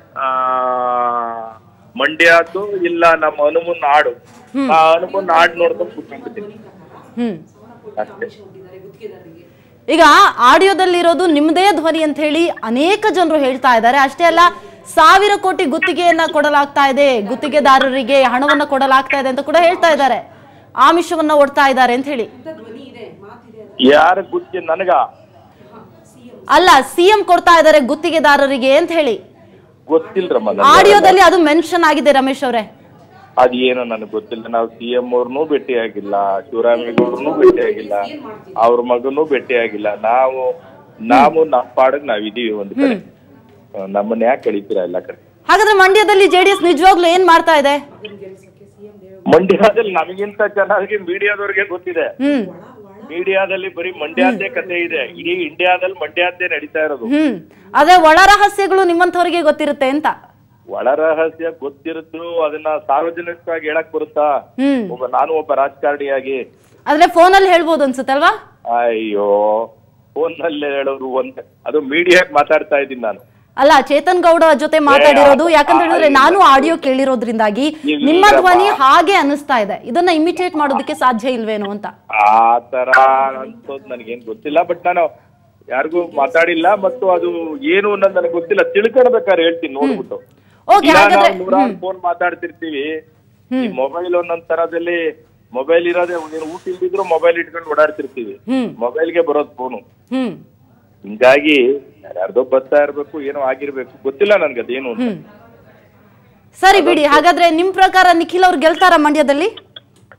Speaker 5: ಮಂಡ್ಯದ್ದು ಇಲ್ಲ ನಮ್ಮ ಹನುಮನ್ ಹಾಡು, ಆ ಹನುಮನ್ ಹಾಡು ನೋಡ್ಕೊಂಡು ಕೂತ್ಕೊಂಡ್ಬಿಡ್ತೀನಿ ಅಷ್ಟೇ.
Speaker 3: ಈಗ ಆಡಿಯೋದಲ್ಲಿರೋದು ನಿಮ್ಮದೇ ಧ್ವನಿ ಅಂತ ಹೇಳಿ ಅನೇಕ ಜನರು ಹೇಳ್ತಾ ಇದ್ದಾರೆ. ಅಷ್ಟೇ ಅಲ್ಲ, 1000 ಕೋಟಿ ಗುತ್ತಿಗೆಯನ್ನ ಕೊಡಲಾಗ್ತಾ ಇದೆ, ಗುತ್ತಿಗೆದಾರರಿಗೆ ಹಣವನ್ನ ಕೊಡಲಾಗ್ತಾ ಇದೆ ಅಂತ ಕೂಡ ಹೇಳ್ತಾ ಇದ್ದಾರೆ. ಆಮಿಷವನ್ನ ಒಡ್ತಾ ಇದ್ದಾರೆ ಅಂತ ಹೇಳಿ.
Speaker 5: ಯಾರ ಗುತ್ತಿಗೆ? ನನಗ
Speaker 3: ಅಲ್ಲ, CM ಕೊಡ್ತಾ ಇದ್ದಾರೆ ಗುತ್ತಿಗೆದಾರರಿಗೆ ಅಂತ ಹೇಳಿ
Speaker 5: ಗೊತ್ತಿಲ್ರಮ್ಮ.
Speaker 3: ಆಡಿಯೋದಲ್ಲಿ ಅದು ಮೆನ್ಷನ್ ಆಗಿದೆ ರಮೇಶ್ ಅವರೇ.
Speaker 5: ಅದೇನೋ ನನಗೆ ಗೊತ್ತಿಲ್ಲ. ನಾವು CM ಅವ್ರನ್ನೂ ಭೇಟಿ ಆಗಿಲ್ಲ, ಶಿವರಾಮೇಗೌಡರನ್ನೂ ಭೇಟಿ ಆಗಿಲ್ಲ, ಅವ್ರ ಮಗನೂ ಭೇಟಿ ಆಗಿಲ್ಲ. ನಾವು ನಮ್ಮ ಪಾಡಗ್ ನಾವಿದೀವಿ ಒಂದ್ ಕಡೆ. ನಮ್ಮನ್ನ ಯಾಕೆ ಕಳಿತೀರಾ ಎಲ್ಲ ಕಡೆ?
Speaker 3: ಹಾಗಾದ್ರೆ ಮಂಡ್ಯದಲ್ಲಿ JDS ನಿಜವಾಗ್ಲೂ ಏನ್ ಮಾಡ್ತಾ ಇದೆ?
Speaker 5: ಮಂಡ್ಯದಲ್ಲಿ ನಮಗಿಂತ ಚೆನ್ನಾಗಿ ಮೀಡಿಯಾದವ್ರಿಗೆ ಗೊತ್ತಿದೆ. ಮೀಡಿಯಾದಲ್ಲಿ ಬರೀ ಮಂಡ್ಯದ್ದೇ ಕತೆ ಇದೆ. ಇಡೀ ಇಂಡಿಯಾದಲ್ಲಿ ಮಂಡ್ಯದ್ದೇ ನಡೀತಾ ಇರೋದು.
Speaker 3: ಅದೇ ಒಳ ರಹಸ್ಯಗಳು ನಿಮ್ಮಂತವರಿಗೆ ಗೊತ್ತಿರುತ್ತೆ ಅಂತ.
Speaker 5: ಒಳ ರಹಸ್ಯ ಗೊತ್ತಿರುತ್ತೋ ಅದನ್ನ ಸಾರ್ವಜನಿಕವಾಗಿ ಹೇಳಕ್ ಬರುತ್ತಾ? ನಾನು ಒಬ್ಬ ರಾಜಕಾರಣಿಯಾಗಿ
Speaker 3: ಆದ್ರೆ ಫೋನ್ ಅಲ್ಲಿ ಹೇಳ್ಬೋದು ಅನ್ಸುತ್ತಲ್ವಾ?
Speaker 5: ಅಯ್ಯೋ, ಫೋನ್ ನಲ್ಲಿ ಹೇಳೋರು ಅದು ಮೀಡಿಯಾಕ್ ಮಾತಾಡ್ತಾ ಇದ್ದೀನಿ ನಾನು.
Speaker 3: ಅಲ್ಲ, ಚೇತನ್ ಗೌಡ ಜೊತೆ ಮಾತಾಡಿರೋದು. ಯಾಕಂತ ಹೇಳಿದ್ರೆ ನಾನು ಆಡಿಯೋ ಕೇಳಿರೋದ್ರಿಂದಾಗಿ ನಿಮ್ಮ ಧ್ವನಿ ಹಾಗೆ ಅನಿಸ್ತಾ ಇದೆ. ಇದನ್ನ ಇಮಿಟೇಟ್ ಮಾಡೋದಕ್ಕೆ ಸಾಧ್ಯ ಇಲ್ವೇನೋ ಅಂತ.
Speaker 5: ಆ ತರ ಅನ್ಸೋದು ನನಗೇನ್ ಗೊತ್ತಿಲ್ಲ. ಬಟ್ ನಾನು ಯಾರಿಗೂ ಮಾತಾಡಿಲ್ಲ, ಮತ್ತು ಅದು ಏನು ಅನ್ನೋದು ನನಗೆ ಗೊತ್ತಿಲ್ಲ. ತಿಳ್ಕೊಳ್ಬೇಕಾದ್ರೆ ಹೇಳ್ತೀನಿ ನೋಡ್ಬಿಟ್ಟು. ನೂರಾರು ಫೋನ್ ಮಾತಾಡ್ತಿರ್ತೀವಿ. ಈ ಮೊಬೈಲ್ ಒಂದೊಂದ್ ತರದಲ್ಲಿ ಮೊಬೈಲ್ ಇರೋದೇ, ಊಟ ಇಲ್ದಿದ್ರು ಮೊಬೈಲ್ ಇಟ್ಕೊಂಡು ಓಡಾಡ್ತಿರ್ತೀವಿ. ಮೊಬೈಲ್ಗೆ ಬರೋದು ಫೋನು. ಹಿಂಗಾಗಿ ಯಾರ್ದೋ ಬರ್ತಾ ಇರ್ಬೇಕು, ಏನೋ ಆಗಿರ್ಬೇಕು, ಗೊತ್ತಿಲ್ಲ ನನ್ಗೆ ಅದೇನು ಅಂತ.
Speaker 3: ಸರಿ ಬಿಡಿ. ಹಾಗಾದ್ರೆ ನಿಮ್ ಪ್ರಕಾರ ನಿಖಿಲ್ ಅವ್ರು ಗೆಲ್ತಾರ ಮಂಡ್ಯದಲ್ಲಿ?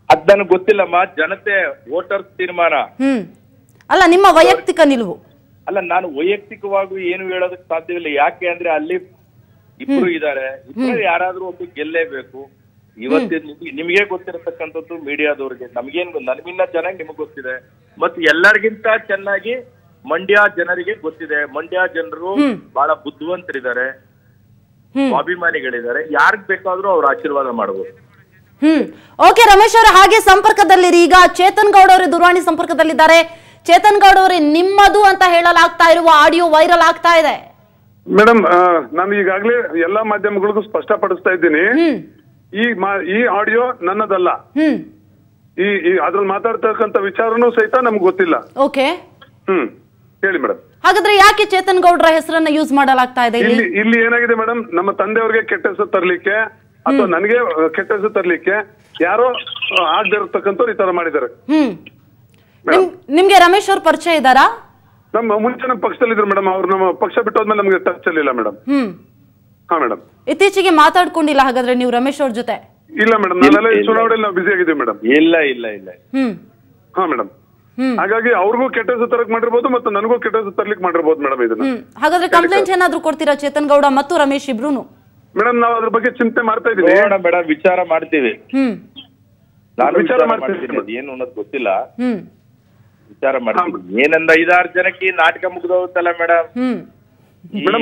Speaker 5: ಅದ್ ನನಗೆ ಗೊತ್ತಿಲ್ಲಮ್ಮ, ಜನತೆ ವೋಟರ್ಸ್ ತೀರ್ಮಾನ.
Speaker 3: ಅಲ್ಲ ನಿಮ್ಮ ವೈಯಕ್ತಿಕ ನಿಲುವು
Speaker 5: ಅಲ್ಲ, ನಾನು ವೈಯಕ್ತಿಕವಾಗಿ ಏನು ಹೇಳೋದಕ್ಕೆ ಸಾಧ್ಯವಿಲ್ಲ. ಯಾಕೆ ಅಂದ್ರೆ ಅಲ್ಲಿ ಇಬ್ರು ಇದ್ದಾರೆ, ಇಬ್ರು ಯಾರಾದ್ರೂ ಒಬ್ಬ ಗೆಲ್ಲೇಬೇಕು. ಇವತ್ತಿನ ನಿಮ್ಗೆ ಗೊತ್ತಿರತಕ್ಕಂಥದ್ದು ಮೀಡಿಯಾದವ್ರಿಗೆ, ನಮ್ಗೇನ್ ನನ್ಗಿನ್ನ ಚೆನ್ನಾಗಿ ನಿಮಗ್ ಗೊತ್ತಿದೆ, ಮತ್ತು ಎಲ್ಲರಿಗಿಂತ ಚೆನ್ನಾಗಿ ಮಂಡ್ಯ ಜನರಿಗೆ ಗೊತ್ತಿದೆ. ಮಂಡ್ಯ ಜನರು ಬಹಳ ಬುದ್ಧಿವಂತರಿದ್ದಾರೆ, ಅಭಿಮಾನಿಗಳಿದ್ದಾರೆ, ಯಾರಿಗ್ ಬೇಕಾದ್ರೂ ಅವ್ರ ಆಶೀರ್ವಾದ ಮಾಡಬಹುದು.
Speaker 3: ಓಕೆ ರಮೇಶ್ ಅವರ ಹಾಗೆ ಸಂಪರ್ಕದಲ್ಲಿರಿ. ಈಗ ಚೇತನ್ ಗೌಡ ಅವರೇ ದೂರವಾಣಿ ಸಂಪರ್ಕದಲ್ಲಿದ್ದಾರೆ. ಚೇತನ್ ಗೌಡ ಅವರೇ, ನಿಮ್ಮದು ಅಂತ ಹೇಳಲಾಗ್ತಾ ಇರುವ ಆಡಿಯೋ ವೈರಲ್ ಆಗ್ತಾ ಇದೆ.
Speaker 2: ಮೇಡಮ್, ನಾನು ಈಗಾಗಲೇ ಎಲ್ಲಾ ಮಾಧ್ಯಮಗಳಿಗೂ ಸ್ಪಷ್ಟಪಡಿಸ್ತಾ ಇದ್ದೀನಿ, ಈ ಆಡಿಯೋ ನನ್ನದಲ್ಲ. ಈ ಅದ್ರಲ್ಲಿ ಮಾತಾಡ್ತಕ್ಕಂತ ವಿಚಾರನೂ ಸಹಿತ ನಮ್ಗೆ ಗೊತ್ತಿಲ್ಲ.
Speaker 3: ಓಕೆ,
Speaker 2: ಹೇಳಿ ಮೇಡಮ್.
Speaker 3: ಹಾಗಾದ್ರೆ ಯಾಕೆ ಚೇತನ್ ಗೌಡ್ರ ಹೆಸರನ್ನ ಯೂಸ್ ಮಾಡಲಾಗ್ತಾ ಇದೆ?
Speaker 2: ಇಲ್ಲಿ ಏನಾಗಿದೆ ಮೇಡಮ್, ನಮ್ಮ ತಂದೆಯವ್ರಿಗೆ ಕೆಟ್ಟ ಹೆಸರು ತರ್ಲಿಕ್ಕೆ ಅಥವಾ ನನಗೆ ಕೆಟ್ಟ ಹೆಸರು ತರ್ಲಿಕ್ಕೆ ಯಾರೋ ಆಗದಿರತಕ್ಕಂಥವ್ರು ಈ ತರ ಮಾಡಿದ್ದಾರೆ.
Speaker 3: ನಿಮ್ಗೆ ರಮೇಶ್ ಅವ್ರ ಪರಿಚಯ ಇದ್ದಾರಾ?
Speaker 2: ನಮ್ಮ ಮುಂಚೆ ನಮ್ಮ ಪಕ್ಷದಲ್ಲಿ ಇದ್ರು ಮೇಡಮ್, ಅವ್ರು ನಮ್ಮ ಪಕ್ಷ ಬಿಟ್ಟೋದ್ಮೇಲೆ ನಮ್ಗೆ ಟಚ್ ಇಲ್ಲ ಮೇಡಮ್. ಹಾ ಮೇಡಮ್.
Speaker 3: ಇತ್ತೀಚೆಗೆ ಮಾತಾಡ್ಕೊಂಡಿಲ್ಲ ಹಾಗಾದ್ರೆ ನೀವು ರಮೇಶ್ ಅವ್ರ ಜೊತೆ?
Speaker 2: ಇಲ್ಲ ಮೇಡಮ್, ನಾವೆಲ್ಲ ಚುನಾವಣೆಯಲ್ಲಿ ನಾವು ಬಿಸಿ ಆಗಿದ್ದೀವಿ ಮೇಡಮ್.
Speaker 5: ಇಲ್ಲ ಇಲ್ಲ ಇಲ್ಲ.
Speaker 2: ಹಾ ಮೇಡಮ್. ಹಾಗಾಗಿ ಅವ್ರಿಗೂ ಕೆಟ್ಟ ಹೆಸರು ತರಕ್ ಮಾಡಿರ್ಬೋದು ಮತ್ತು ನನಗೂ ಕೆಟ್ಟ ಹೆಸರು ತರ್ಲಿಕ್ಕೆ ಮಾಡಿರ್ಬೋದು ಮೇಡಮ್ ಇದನ್ನ.
Speaker 3: ಹಾಗಾದ್ರೆ ಕಂಪ್ಲೇಂಟ್ ಏನಾದ್ರು ಕೊಡ್ತೀರಾ ಚೇತನ್ ಗೌಡ ಮತ್ತು ರಮೇಶ್ ಇಬ್ರು?
Speaker 2: ಮೇಡಮ್, ನಾವು ಅದ್ರ ಬಗ್ಗೆ ಚಿಂತೆ ಮಾಡ್ತಾ ಇದೀವಿ
Speaker 5: ಮೇಡಮ್, ವಿಚಾರ ಮಾಡ್ತೀವಿ. ನಾನು
Speaker 2: ವಿಚಾರ ಮಾಡ್ತೀನಿ,
Speaker 5: ಏನು ಅನ್ನೋದು ಗೊತ್ತಿಲ್ಲ, ವಿಚಾರ ಮಾಡ್ತೀವಿ. ಏನಂದ 5-6 ಜನಕ್ಕೆ ನಾಟಕ ಮುಗ್ದೋಗುತ್ತಲ್ಲ ಮೇಡಮ್.
Speaker 2: ಮೇಡಮ್,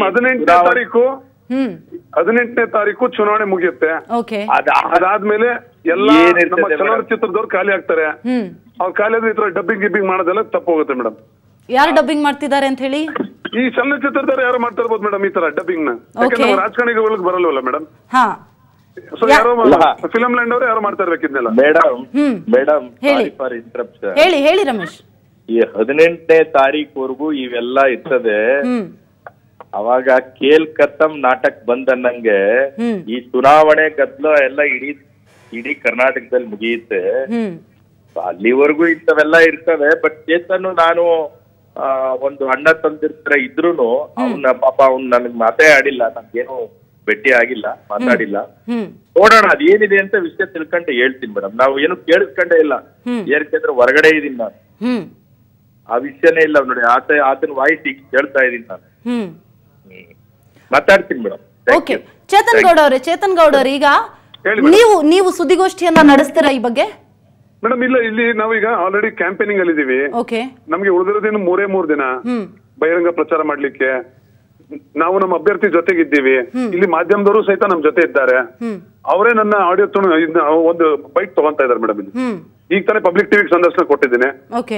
Speaker 2: 18ನೇ ತಾರೀಕು ಚುನಾವಣೆ ಮುಗಿಯುತ್ತೆ. ಅದಾದ್ಮೇಲೆ ಎಲ್ಲ ನಮ್ಮ ಚಲನಚಿತ್ರದವ್ರು ಖಾಲಿ ಆಗ್ತಾರೆ. ಅವ್ರು ಖಾಲಿ ಆದ್ರೆ ಈ ತರ ಡಬ್ಬಿಂಗ್ ಗಿಬ್ಬಿಂಗ್ ಮಾಡೋದೆಲ್ಲ ತಪ್ಪು ಹೋಗುತ್ತೆ ಮೇಡಮ್.
Speaker 3: ಯಾರು ಡಬ್ಬಿಂಗ್ ಮಾಡ್ತಿದ್ದಾರೆ ಅಂತ ಹೇಳಿ?
Speaker 2: ಈ ಚಲನಚಿತ್ರದವ್ರು ಯಾರು ಮಾಡ್ತಾ ಇರ್ಬೋದು ಮೇಡಮ್ ಈ ತರ ಡಬ್ಬಿಂಗ್ ನ. ಯಾಕಂದ್ರೆ ರಾಜಕಾರಣಿಗಳಿಗೆ ಬರಲ್ವಲ್ಲ ಮೇಡಮ್. ಸೊ ಯಾರೋ ಫಿಲಂ ಲ್ಯಾಂಡ್ ಅವರು ಯಾರು ಮಾಡ್ತಾ ಇರ್ಬೇಕಿದ್ನೆಲ್ಲ.
Speaker 5: ಮೇಡಮ್,
Speaker 3: ಹೇಳಿ ರಮೇಶ್.
Speaker 5: ಈ 18ನೇ ತಾರೀಕುವರೆಗೂ ಇವೆಲ್ಲ ಇರ್ತದೆ. ಅವಾಗ ಕೇಲ್ ಕತ್ತಂ ನಾಟಕ ಬಂದನ್ನಂಗೆ ಈ ಚುನಾವಣೆ ಗದ್ದಲ ಎಲ್ಲ ಇಡೀ ಕರ್ನಾಟಕದಲ್ಲಿ ಮುಗಿಯುತ್ತೆ. ಅಲ್ಲಿವರೆಗೂ ಇಂಥವೆಲ್ಲ ಇರ್ತವೆ. ಬಟ್ ಚೇತನ್ ನಾನು ಒಂದು ಅಣ್ಣ ತಂದಿರ್ತರ ಇದ್ರುನು ಅವ್ನ ಪಾಪ ನನ್ಗೆ ಮಾತೇ ಆಡಿಲ್ಲ, ನನ್ಗೇನು ಭೇಟಿ ಆಗಿಲ್ಲ, ಮಾತಾಡಿಲ್ಲ. ನೋಡೋಣ ಅದೇನಿದೆ ಅಂತ ವಿಷಯ ತಿಳ್ಕೊಂಡೆ ಹೇಳ್ತೀನಿ ಮೇಡಮ್. ನಾವು ಏನು ಕೇಳಿಸ್ಕೊಂಡೇ ಇಲ್ಲ, ಯಾಕೆಂದ್ರೆ ಹೊರಗಡೆ ಇದೀನಿ ನಾನು, ಆ ವಿಷಯನೇ ಇಲ್ಲ ನೋಡಿ. ಆತನ ವಾಯ್ಸ್ ಈಗ ಕೇಳ್ತಾ ಇದೀನಿ ನಾನು, ಮಾತಾಡ್ತೀನಿ ಮೇಡಮ್.
Speaker 3: ಓಕೆ, ಚೇತನ್ ಗೌಡ ಅವ್ರೆ, ಈಗ ನೀವು ಸುದ್ದಿಗೋಷ್ಠಿಯನ್ನ ನಡೆಸ್ತೀರಾ ಈ ಬಗ್ಗೆ?
Speaker 2: ಮೇಡಮ್, ಇಲ್ಲ, ಇಲ್ಲಿ ನಾವೀಗ ಆಲ್ರೆಡಿ ಕ್ಯಾಂಪೇನಿಂಗ್ ಅಲ್ಲಿ ಇದೀವಿ. ನಮ್ಗೆ ಉಳಿದಿರೋದೇನು 3 ದಿನ ಬಹಿರಂಗ ಪ್ರಚಾರ ಮಾಡ್ಲಿಕ್ಕೆ. ನಾವು ನಮ್ಮ ಅಭ್ಯರ್ಥಿ ಜೊತೆಗಿದ್ದೀವಿ. ಇಲ್ಲಿ ಮಾಧ್ಯಮದವರು ಸಹಿತ ನಮ್ ಜೊತೆ ಇದ್ದಾರೆ. ಅವರೇ ನನ್ನ ಆಡಿಯೋ ಒಂದು ಬೈಟ್ ತಗೊಂತಾ ಇದಾರೆ ಮೇಡಮ್. ಇಲ್ಲಿ ಈಗ ತಾನೇ ಪಬ್ಲಿಕ್ ಟಿವಿಗೆ ಸಂದರ್ಶನ ಕೊಟ್ಟಿದ್ದೇನೆ.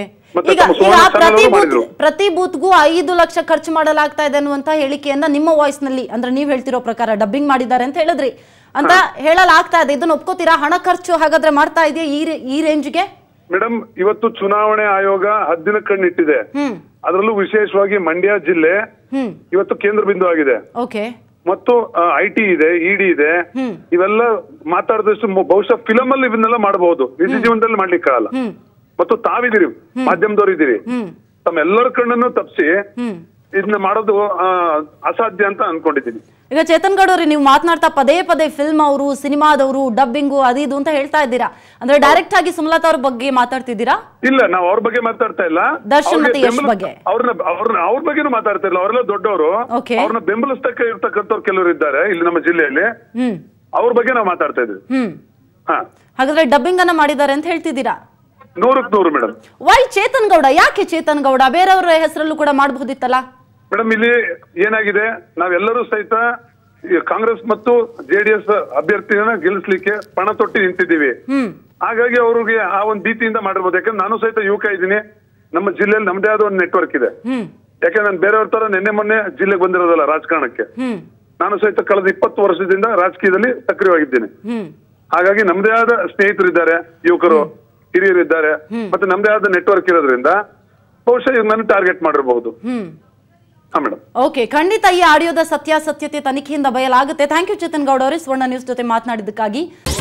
Speaker 3: ಪ್ರತಿ ಬೂತ್ಗೂ 5 ಲಕ್ಷ ಖರ್ಚು ಮಾಡಲಾಗ್ತಾ ಇದೆ ಅನ್ನುವಂತ ಹೇಳಿಕೆಯನ್ನ ನಿಮ್ಮ ವಾಯ್ಸ್ ನಲ್ಲಿ, ಅಂದ್ರೆ ನೀವ್ ಹೇಳ್ತಿರೋ ಪ್ರಕಾರ ಡಬ್ಬಿಂಗ್ ಮಾಡಿದ್ದಾರೆ ಅಂತ ಹೇಳಿದ್ರಿ ಅಂತ ಹೇಳಲಾಗ್ತಾ ಇದೆ. ಇದನ್ನ ಒಪ್ಕೋತೀರಾ? ಹಣ ಖರ್ಚು ಹಾಗಾದ್ರೆ ಮಾಡ್ತಾ ಇದೆಯಾ ಈ ರೇಂಜ್ಗೆ?
Speaker 2: ಮೇಡಮ್, ಇವತ್ತು ಚುನಾವಣೆ ಆಯೋಗ 10 ದಿನ ಕಣ್ಣಿಟ್ಟಿದೆ. ಅದರಲ್ಲೂ ವಿಶೇಷವಾಗಿ ಮಂಡ್ಯ ಜಿಲ್ಲೆ ಇವತ್ತು ಕೇಂದ್ರ ಬಿಂದು ಆಗಿದೆ. ಮತ್ತು IT ಇದೆ, ED ಇದೆ. ಇವೆಲ್ಲ ಮಾತಾಡಿದಷ್ಟು ಬಹುಶಃ ಫಿಲಂ ಅಲ್ಲಿ ಇವನ್ನೆಲ್ಲ ಮಾಡಬಹುದು, ನಿಜ ಜೀವನದಲ್ಲಿ ಮಾಡ್ಲಿಕ್ಕೆ ಆಗಲ್ಲ. ಮತ್ತು ತಾವಿದ್ದೀರಿ, ಮಾಧ್ಯಮದವ್ರು ಇದ್ದೀರಿ, ತಮ್ಮೆಲ್ಲರ ಕಣ್ಣನ್ನು ತಪ್ಪಿಸಿ ಇದನ್ನ ಮಾಡೋದು ಅಸಾಧ್ಯ ಅಂತ ಅನ್ಕೊಂಡಿದ್ದೀನಿ.
Speaker 3: ಈಗ ಚೇತನ್ ಗೌಡ ಅವ್ರೆ, ನೀವು ಮಾತನಾಡ್ತಾ ಪದೇ ಫಿಲ್ಮ್ ಅವರು, ಸಿನಿಮಾದವರು, ಡಬ್ಬಿಂಗು ಅದು ಅಂತ ಹೇಳ್ತಾ ಇದ್ದೀರಾ. ಅಂದ್ರೆ ಡೈರೆಕ್ಟ್ ಆಗಿ ಸುಮಲತಾ ಅವ್ರ ಬಗ್ಗೆ ಮಾತಾಡ್ತಿದ್ದೀರಾ?
Speaker 2: ಇಲ್ಲ, ನಾವು ಅವ್ರ ಬಗ್ಗೆ ಮಾತಾಡ್ತಾ ಇಲ್ಲ.
Speaker 3: ದರ್ಶನ್ ಮತ್ತೆ ಯಶ್ ಬಗ್ಗೆ
Speaker 2: ಅವ್ರ ಬಗ್ಗೆನೂ ಮಾತಾಡ್ತಾ ಇಲ್ಲ. ಅವರೆಲ್ಲ ದೊಡ್ಡವರು, ಅವ್ರನ್ನ ಬೆಂಬಲಿಸ್ತಕ್ಕ ಇರ್ತಕ್ಕಂಥವ್ರು ಕೆಲವರು ಇದ್ದಾರೆ ಇಲ್ಲಿ ನಮ್ಮ ಜಿಲ್ಲೆಯಲ್ಲಿ. ಅವ್ರ ಬಗ್ಗೆ ನಾವು ಮಾತಾಡ್ತಾ ಇದ್ದೀವಿ.
Speaker 3: ಹಾಗಾದ್ರೆ ಡಬ್ಬಿಂಗ್ ಅನ್ನ ಮಾಡಿದ್ದಾರೆ ಅಂತ ಹೇಳ್ತಿದ್ದೀರಾ?
Speaker 2: 100ಕ್ಕೆ 100 ಮೇಡಮ್.
Speaker 3: ವೈ ಚೇತನ್ ಗೌಡ? ಯಾಕೆ ಚೇತನ್ ಗೌಡ? ಬೇರೆಯವರ ಹೆಸರಲ್ಲೂ ಕೂಡ ಮಾಡಬಹುದಿತ್ತಲ್ಲ
Speaker 2: ಮೇಡಮ್. ಇಲ್ಲಿ ಏನಾಗಿದೆ, ನಾವೆಲ್ಲರೂ ಸಹಿತ ಕಾಂಗ್ರೆಸ್ ಮತ್ತು JDS ಅಭ್ಯರ್ಥಿಯನ್ನ ಗೆಲ್ಲಿಸ್ಲಿಕ್ಕೆ ಪಣ ತೊಟ್ಟಿ ನಿಂತಿದ್ದೀವಿ. ಹಾಗಾಗಿ ಅವ್ರಿಗೆ ಆ ಒಂದು ಭೀತಿಯಿಂದ ಮಾಡಿರ್ಬೋದು. ಯಾಕಂದ್ರೆ ನಾನು ಸಹಿತ ಯುವಕ ಇದ್ದೀನಿ. ನಮ್ಮ ಜಿಲ್ಲೆಯಲ್ಲಿ ನಮ್ದೇ ಆದ ಒಂದು ನೆಟ್ವರ್ಕ್ ಇದೆ. ಯಾಕಂದ್ರೆ ನಾನು ಬೇರೆಯವ್ರ ತರ ಮೊನ್ನೆ ಜಿಲ್ಲೆಗೆ ಬಂದಿರೋದಲ್ಲ ರಾಜಕಾರಣಕ್ಕೆ. ನಾನು ಸಹಿತ ಕಳೆದ 20 ವರ್ಷದಿಂದ ರಾಜಕೀಯದಲ್ಲಿ ಸಕ್ರಿಯವಾಗಿದ್ದೀನಿ. ಹಾಗಾಗಿ ನಮ್ದೇ ಆದ ಸ್ನೇಹಿತರಿದ್ದಾರೆ, ಯುವಕರು, ಹಿರಿಯರಿದ್ದಾರೆ, ಮತ್ತೆ ನಮ್ದೇ ಆದ ನೆಟ್ವರ್ಕ್ ಇರೋದ್ರಿಂದ ಬಹುಶಃ ನನ್ನ ಟಾರ್ಗೆಟ್ ಮಾಡಿರಬಹುದು.
Speaker 3: ಓಕೆ, ಖಂಡಿತ ಈ ಆಡಿಯೋದ ಸತ್ಯಾಸತ್ಯತೆ ತನಿಖೆಯಿಂದ ಬಯಲಾಗುತ್ತೆ. ಥ್ಯಾಂಕ್ ಯು ಚೇತನ್ ಗೌಡ ಅವರೇ, ಸ್ವರ್ಣ ನ್ಯೂಸ್ ಜೊತೆ ಮಾತನಾಡಿದ್ದಕ್ಕಾಗಿ.